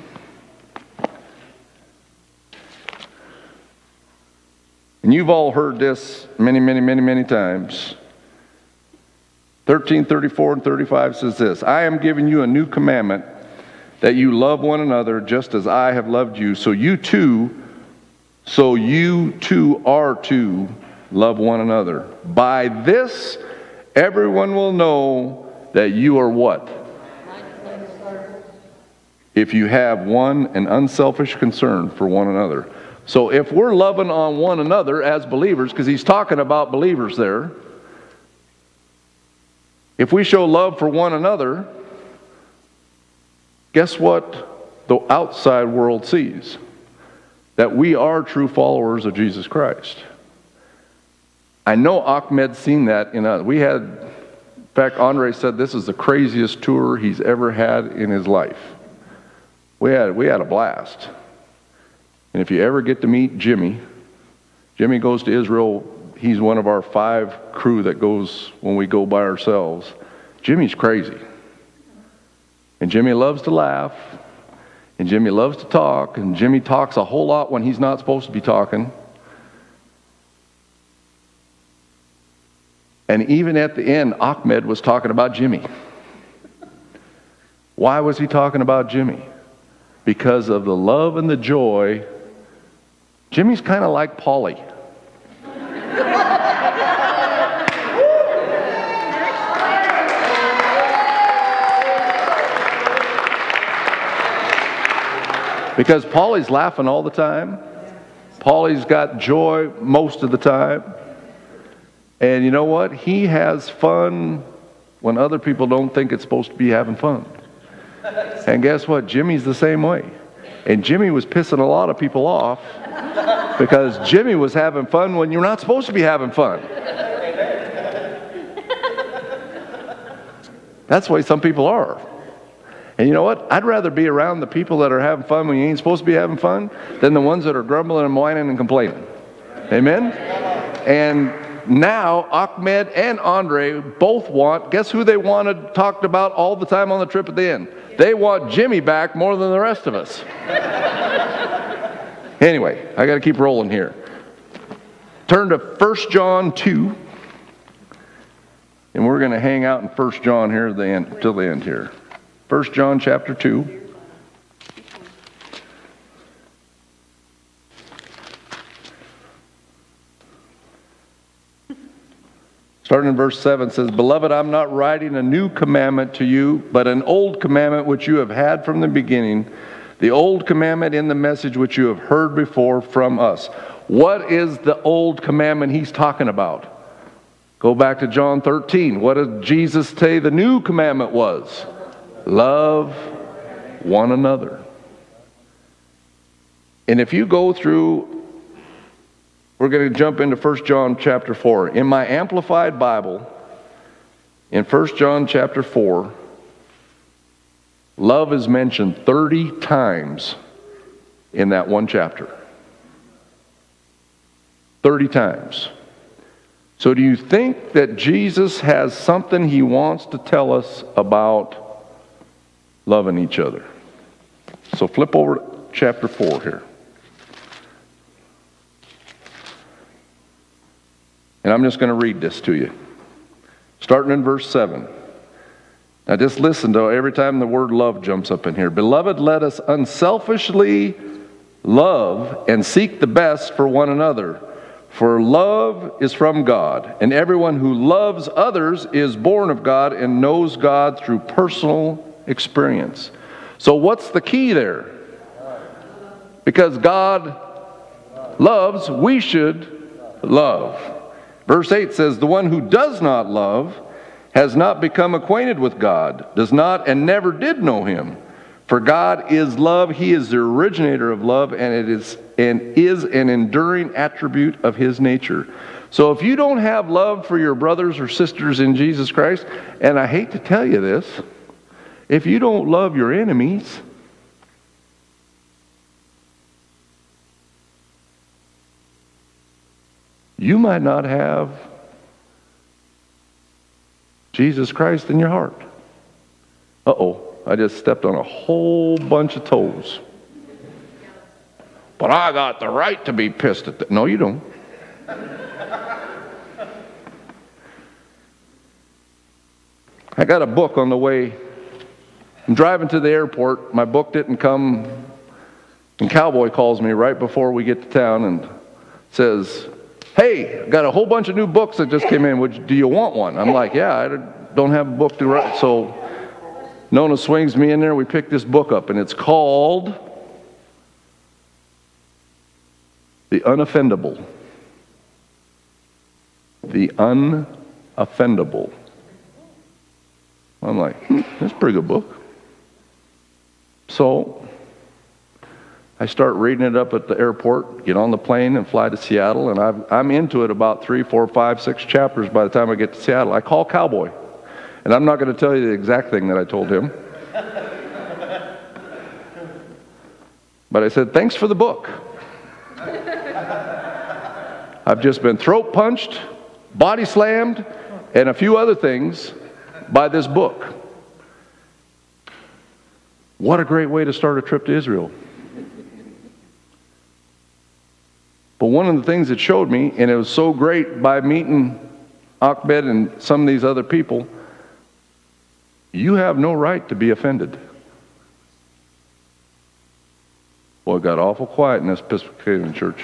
And you've all heard this many, many, many, many times. 13, 34, and 35 says this, "I am giving you a new commandment, that you love one another just as I have loved you. So you too are to love one another. By this, everyone will know that you are what? If you have an unselfish concern for one another." So if we're loving on one another as believers, because he's talking about believers there, if we show love for one another, guess what the outside world sees? That we are true followers of Jesus Christ. I know Ahmed's seen that in us. In fact, Andre said this is the craziest tour he's ever had in his life. We had a blast. And if you ever get to meet Jimmy goes to Israel. He's one of our 5 crew that goes when we go by ourselves. Jimmy's crazy. And Jimmy loves to laugh. And Jimmy loves to talk. And Jimmy talks a whole lot when he's not supposed to be talking. And even at the end, Ahmed was talking about Jimmy. Why was he talking about Jimmy? Because of the love and the joy. Jimmy's kind of like Paulie. Because Paulie's laughing all the time. Paulie's got joy most of the time. And you know what? He has fun when other people don't think it's supposed to be having fun. And guess what? Jimmy's the same way. And Jimmy was pissing a lot of people off because Jimmy was having fun when you're not supposed to be having fun. That's the way some people are. And you know what? I'd rather be around the people that are having fun when you ain't supposed to be having fun than the ones that are grumbling and whining and complaining. Amen? And now Ahmed and Andre both want, guess who they wanted talked about all the time on the trip at the end? They want Jimmy back more than the rest of us. Anyway, I got to keep rolling here. Turn to 1 John 2. And we're going to hang out in 1 John here till the end here. 1 John chapter 2. Starting in verse 7 says, Beloved, I'm not writing a new commandment to you, but an old commandment which you have had from the beginning, the old commandment in the message which you have heard before from us. What is the old commandment he's talking about? Go back to John 13. What did Jesus say the new commandment was? Love one another. And if you go through, we're going to jump into 1 John chapter 4. In my Amplified Bible, in 1 John chapter 4, love is mentioned 30 times in that one chapter. 30 times. So do you think that Jesus has something he wants to tell us about loving each other? So flip over to chapter 4 here. And I'm just going to read this to you. Starting in verse 7. Now just listen to every time the word love jumps up in here. Beloved, let us unselfishly love and seek the best for one another. For love is from God, and everyone who loves others is born of God and knows God through personal experience. So what's the key there? Because God loves, we should love. Verse 8 says, The one who does not love has not become acquainted with God, does not and never did know him. For God is love, he is the originator of love, and it is an enduring attribute of his nature. So if you don't have love for your brothers or sisters in Jesus Christ, and I hate to tell you this, if you don't love your enemies, you might not have Jesus Christ in your heart. Uh-oh, I just stepped on a whole bunch of toes. But I got the right to be pissed at that. No, you don't. I got a book on the way. I'm driving to the airport. My book didn't come. And Cowboy calls me right before we get to town and says, Hey, I got a whole bunch of new books that just came in. Do you want one? I'm like, yeah, I don't have a book to write. So Nona swings me in there. We pick this book up, and it's called The Unoffendable. The Unoffendable. I'm like, that's a pretty good book. So I start reading it up at the airport, get on the plane and fly to Seattle, and I'm into it about 3, 4, 5, 6 chapters by the time I get to Seattle. I call Cowboy, and I'm not going to tell you the exact thing that I told him. But I said, thanks for the book. I've just been throat punched, body slammed, and a few other things by this book. What a great way to start a trip to Israel. But one of the things it showed me, and it was so great by meeting Ahmed and some of these other people, you have no right to be offended. Well, it got awful quiet in this Episcopalian church.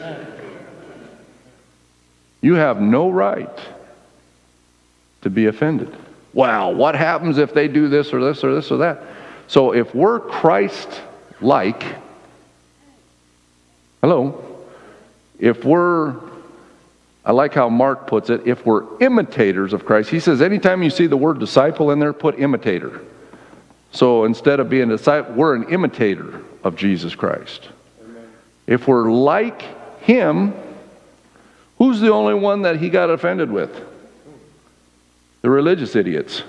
You have no right to be offended. Wow, what happens if they do this or this or this or that? So if we're Christ-like, hello, if we're, I like how Mark puts it, if we're imitators of Christ, he says anytime you see the word disciple in there, put imitator. So instead of being a disciple, we're an imitator of Jesus Christ. Amen. If we're like him, who's the only one that he got offended with? The religious idiots.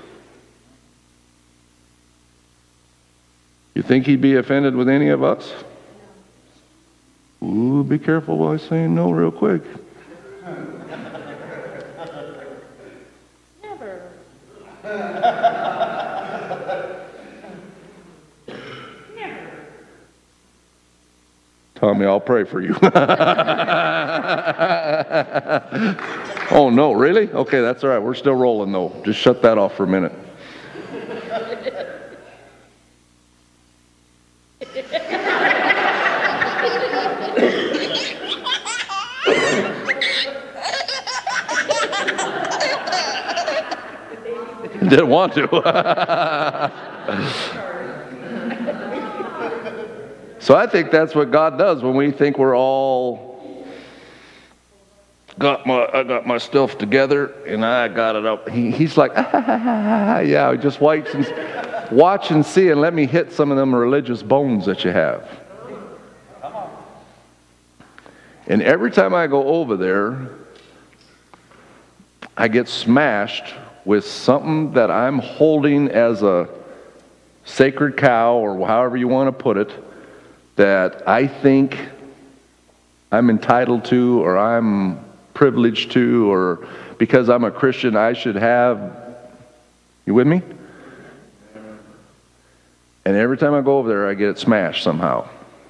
You think he'd be offended with any of us? Ooh, be careful while saying no real quick. Never. Tommy, I'll pray for you. Oh, no, really? Okay, that's all right. We're still rolling, though. Just shut that off for a minute. Didn't want to. So I think that's what God does when we think we're all I got my stuff together and I got it up. He's like, yeah, just watch and see and let me hit some of them religious bones that you have. And every time I go over there, I get smashed with something that I'm holding as a sacred cow, or however you want to put it, that I think I'm entitled to, or I'm privileged to, or because I'm a Christian I should have. You with me? And every time I go over there I get it smashed somehow.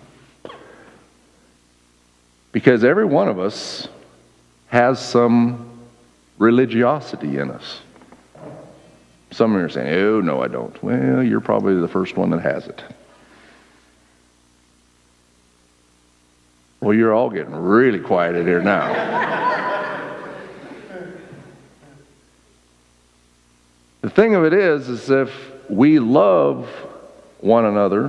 Because every one of us has some religiosity in us. Some of you are saying, oh, no, I don't. Well, you're probably the first one that has it. Well, you're all getting really quiet in here now. The thing of it is if we love one another,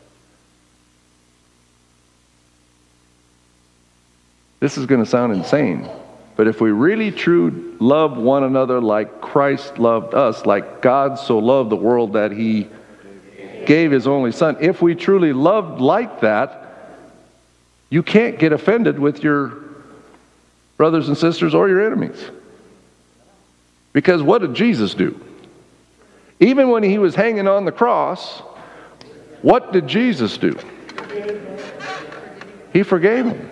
this is going to sound insane, but if we really true love one another like Christ loved us, like God so loved the world that he gave his only son, if we truly loved like that, you can't get offended with your brothers and sisters or your enemies. Because what did Jesus do? Even when he was hanging on the cross, what did Jesus do? He forgave them.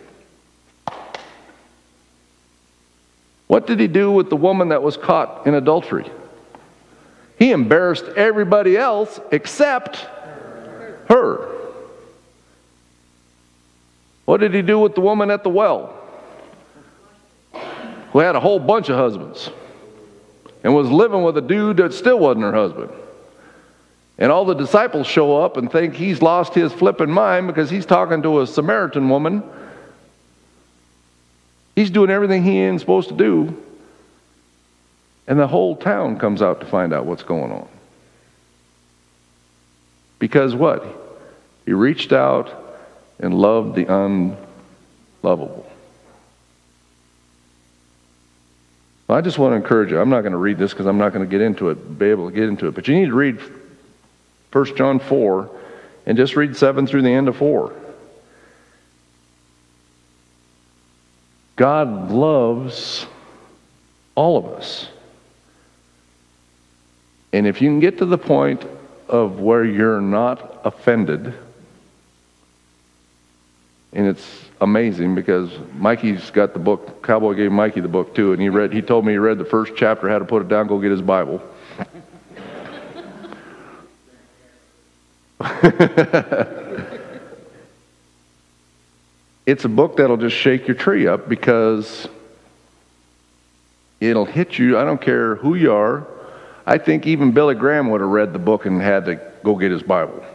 What did he do with the woman that was caught in adultery? He embarrassed everybody else except her. What did he do with the woman at the well, who had a whole bunch of husbands and was living with a dude that still wasn't her husband? And all the disciples show up and think he's lost his flipping mind because he's talking to a Samaritan woman. He's doing everything he ain't supposed to do. And the whole town comes out to find out what's going on. Because what? He reached out and loved the unlovable. Well, I just want to encourage you. I'm not going to read this because I'm not going to be able to get into it. But you need to read 1 John 4 and just read 7 through the end of 4. God loves all of us. And if you can get to the point of where you're not offended, and it's amazing because Mikey's got the book, Cowboy gave Mikey the book too, and he told me he read the first chapter, had to put it down, go get his Bible. It's a book that'll just shake your tree up because it'll hit you. I don't care who you are. I think even Billy Graham would have read the book and had to go get his Bible.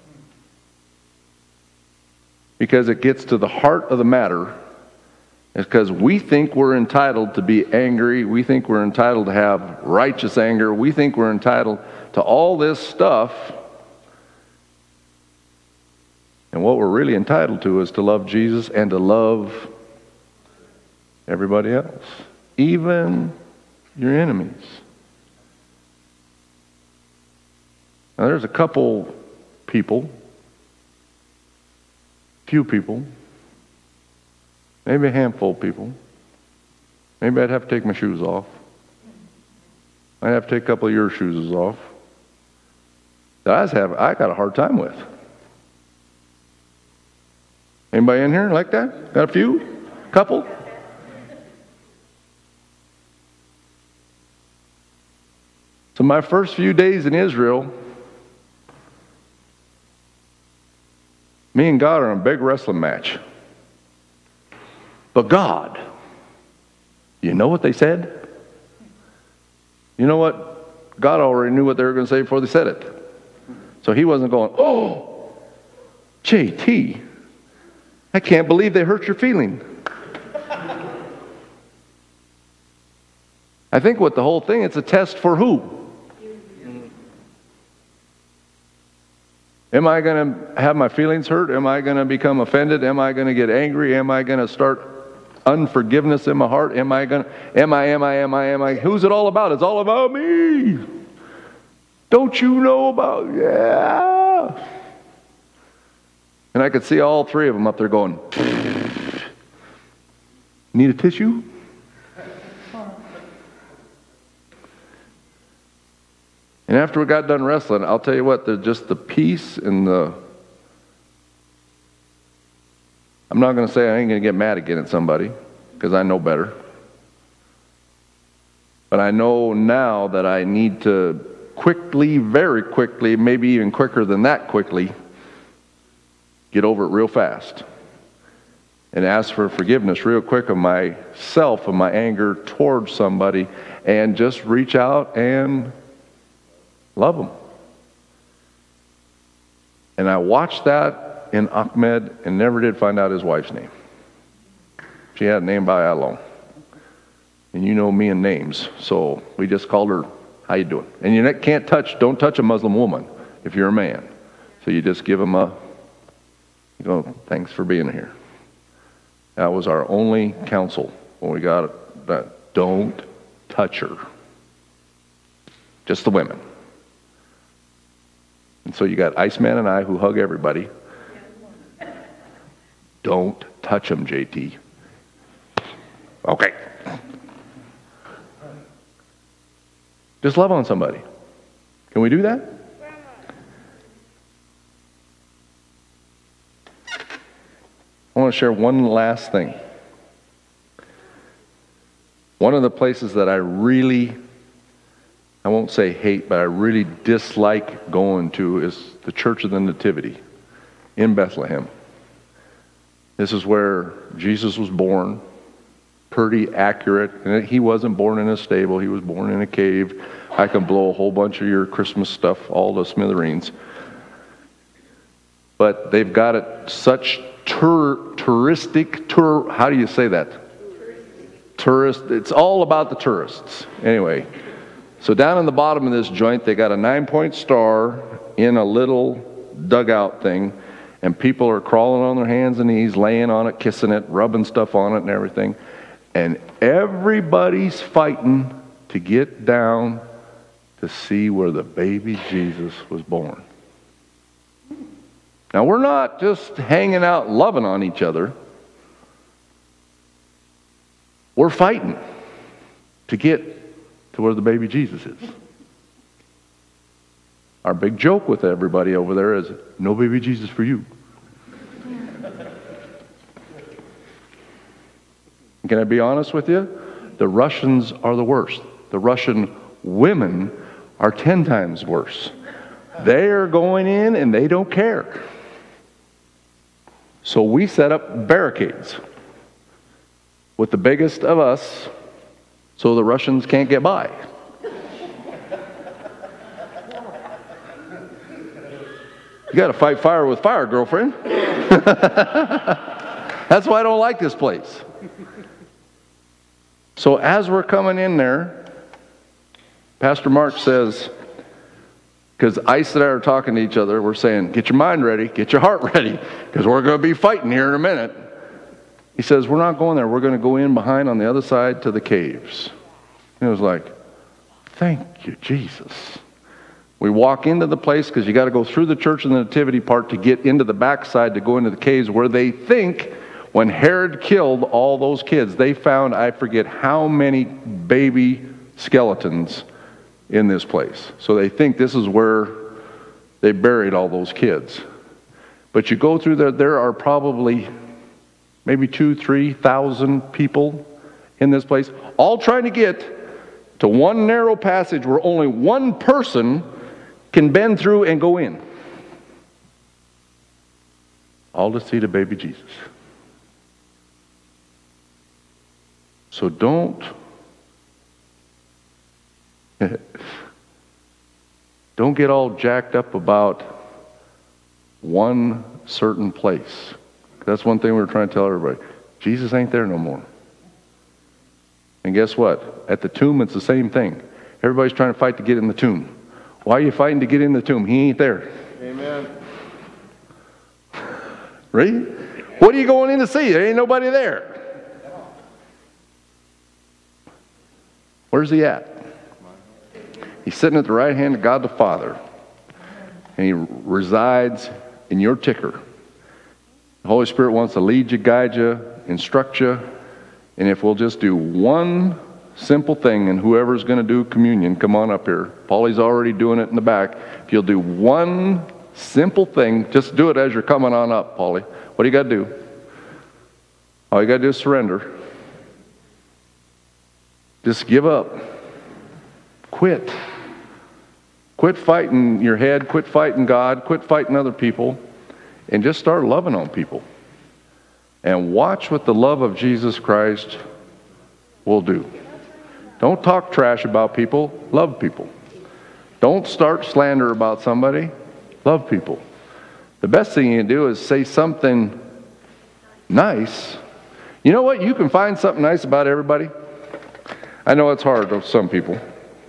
Because it gets to the heart of the matter. It's because we think we're entitled to be angry. We think we're entitled to have righteous anger. We think we're entitled to all this stuff. And what we're really entitled to is to love Jesus and to love everybody else, even your enemies. Now, there's a couple people, few people, maybe a handful of people. Maybe I'd have to take my shoes off. I'd have to take a couple of your shoes off. That I got a hard time with. Anybody in here like that? Got a few? Couple? So my first few days in Israel, me and God are in a big wrestling match. But God, you know what they said? You know what? God already knew what they were going to say before they said it. So he wasn't going, oh, JT, I can't believe they hurt your feeling. I think with the whole thing, it's a test for who? Am I going to have my feelings hurt? Am I going to become offended? Am I going to get angry? Am I going to start unforgiveness in my heart? Am I? Who's it all about? It's all about me. Don't you know about, yeah. And I could see all three of them up there going, need a tissue? And after we got done wrestling, I'll tell you what, just the peace and I'm not going to say I ain't going to get mad again at somebody, because I know better. But I know now that I need to quickly, very quickly, maybe even quicker than that quickly, get over it real fast. And ask for forgiveness real quick of myself and my anger towards somebody, and just reach out and love them. And I watched that in Ahmed and never did find out his wife's name. She had a name by Alon. And you know me and names, so we just called her, how you doing? And you don't touch a Muslim woman if you're a man. So you just give them you go, thanks for being here. That was our only counsel when we got that. Don't touch her. Just the women. And so you got Iceman and I who hug everybody. Don't touch them, JT. Okay. Just love on somebody. Can we do that? I want to share one last thing. One of the places that I won't say hate, but I really dislike going to is the Church of the Nativity in Bethlehem. This is where Jesus was born. Pretty accurate. And he wasn't born in a stable. He was born in a cave. I can blow a whole bunch of your Christmas stuff all to smithereens. But they've got it such touristic, how do you say that? Tourist. It's all about the tourists. Anyway, so down in the bottom of this joint, they got a 9-point star in a little dugout thing, and people are crawling on their hands and knees, laying on it, kissing it, rubbing stuff on it and everything. And everybody's fighting to get down to see where the baby Jesus was born. Now, we're not just hanging out loving on each other. We're fighting to get to where the baby Jesus is. Our big joke with everybody over there is, no baby Jesus for you. Can I be honest with you? The Russians are the worst. The Russian women are 10 times worse. They are going in and they don't care. So we set up barricades with the biggest of us so the Russians can't get by. You got to fight fire with fire, girlfriend. That's why I don't like this place. So as we're coming in there, Pastor Mark says, because Ice and I are talking to each other, we're saying, get your mind ready, get your heart ready, because we're going to be fighting here in a minute. He says, we're not going there. We're going to go in behind on the other side to the caves. And it was like, thank you, Jesus. We walk into the place because you got to go through the church and the nativity part to get into the backside to go into the caves where they think when Herod killed all those kids, they found, I forget how many baby skeletons in this place. So they think this is where they buried all those kids. But you go through there are probably maybe 2,000-3,000 people in this place, all trying to get to one narrow passage where only one person can bend through and go in. All to see the baby Jesus. So don't get all jacked up about one certain place. That's one thing we're trying to tell everybody. Jesus ain't there no more. And guess what? At the tomb, it's the same thing. Everybody's trying to fight to get in the tomb. Why are you fighting to get in the tomb? He ain't there. Amen. Right? What are you going in to see? There ain't nobody there. Where's he at? He's sitting at the right hand of God the Father. And he resides in your ticker. The Holy Spirit wants to lead you, guide you, instruct you. And if we'll just do one simple thing, and whoever's going to do communion, come on up here. Paulie's already doing it in the back. If you'll do one simple thing, just do it as you're coming on up, Paulie. What do you got to do? All you got to do is surrender. Just give up. Quit. Quit fighting your head. Quit fighting God. Quit fighting other people. And just start loving on people. And watch what the love of Jesus Christ will do. Don't talk trash about people. Love people. Don't start slander about somebody. Love people. The best thing you can do is say something nice. You know what? You can find something nice about everybody. I know it's hard with some people.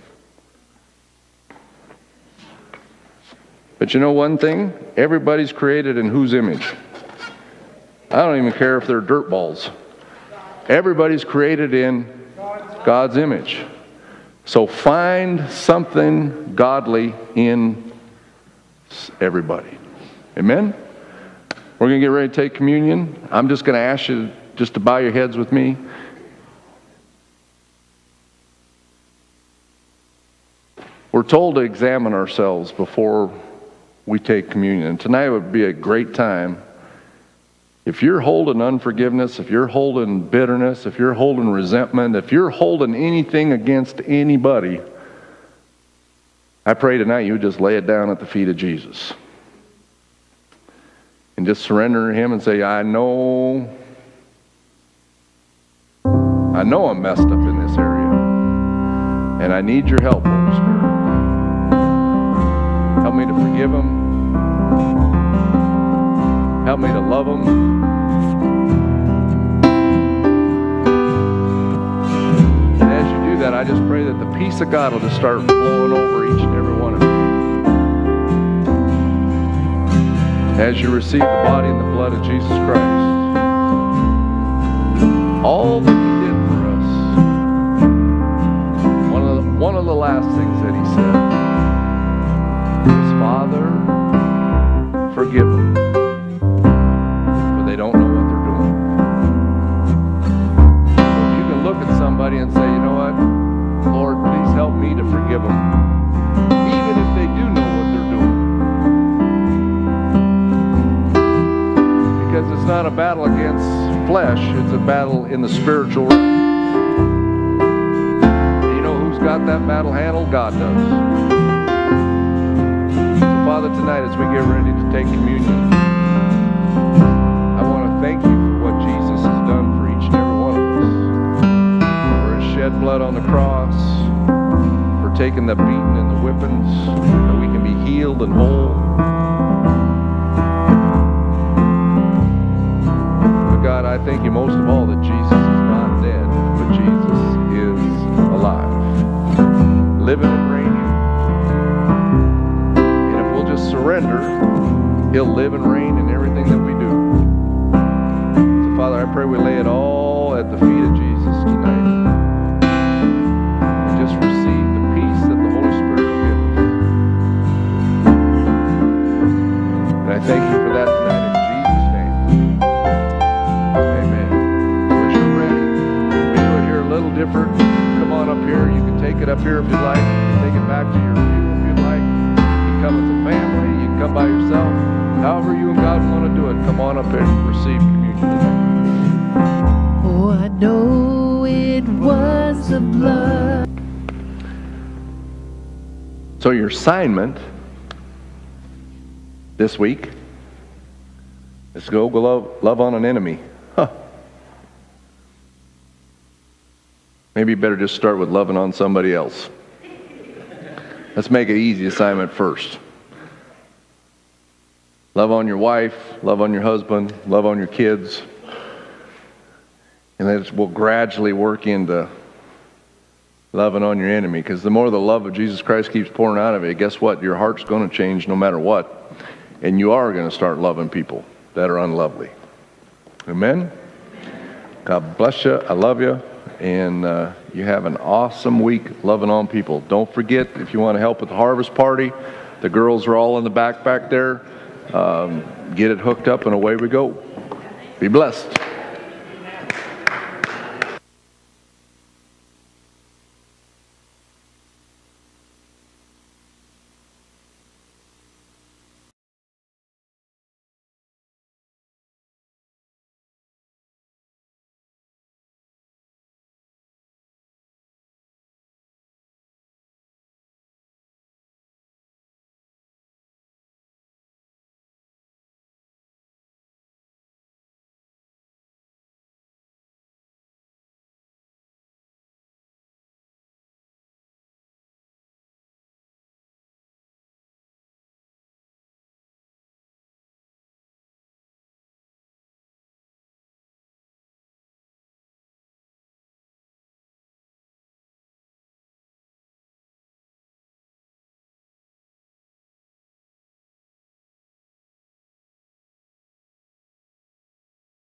But you know one thing? Everybody's created in whose image? I don't even care if they're dirt balls. Everybody's created in God's image. So find something godly in everybody. Amen? We're going to get ready to take communion. I'm just going to ask you just to bow your heads with me. We're told to examine ourselves before we take communion. And tonight would be a great time. If you're holding unforgiveness, if you're holding bitterness, if you're holding resentment, if you're holding anything against anybody, I pray tonight you would just lay it down at the feet of Jesus. And just surrender to Him and say, I know I'm messed up in this area. And I need your help, Holy Spirit. Help me to forgive them. Help me to love them. And as you do that, I just pray that the peace of God will just start flowing over each and every one of you. As you receive the body and the blood of Jesus Christ. All that He did for us. One of the last things that He said was, Father, forgive them. They don't know what they're doing. So if you can look at somebody and say, you know what, Lord, please help me to forgive them, even if they do know what they're doing. Because it's not a battle against flesh, it's a battle in the spiritual realm. You know who's got that battle handled? God does. So Father, tonight as we get ready to take communion, I want to thank you for what Jesus has done for each and every one of us. For his shed blood on the cross, for taking the beating and the whippings, that we can be healed and whole. God, I thank you most of all that Jesus is not dead, but Jesus is alive, living and reigning. And if we'll just surrender, he'll live and reign in everything that we do. So Father, I pray we lay it all at the feet of Jesus tonight. And just receive the peace that the Holy Spirit will give us. And I thank you for that tonight. Different. Come on up here. You can take it up here if you'd like. Take it back to your pew if you'd like. You can come as a family. You can come by yourself. However you and God want to do it, come on up here and receive communion tonight. Oh, I know it was the blood. So your assignment this week is to go love on an enemy. Maybe you better just start with loving on somebody else. Let's make an easy assignment first. Love on your wife, love on your husband, love on your kids. And then we'll gradually work into loving on your enemy. Because the more the love of Jesus Christ keeps pouring out of it, guess what? Your heart's going to change no matter what. And you are going to start loving people that are unlovely. Amen? God bless you. I love you. And you have an awesome week loving on people. Don't forget, if you want to help with the harvest party, the girls are all in the back there. Get it hooked up and away we go. Be blessed.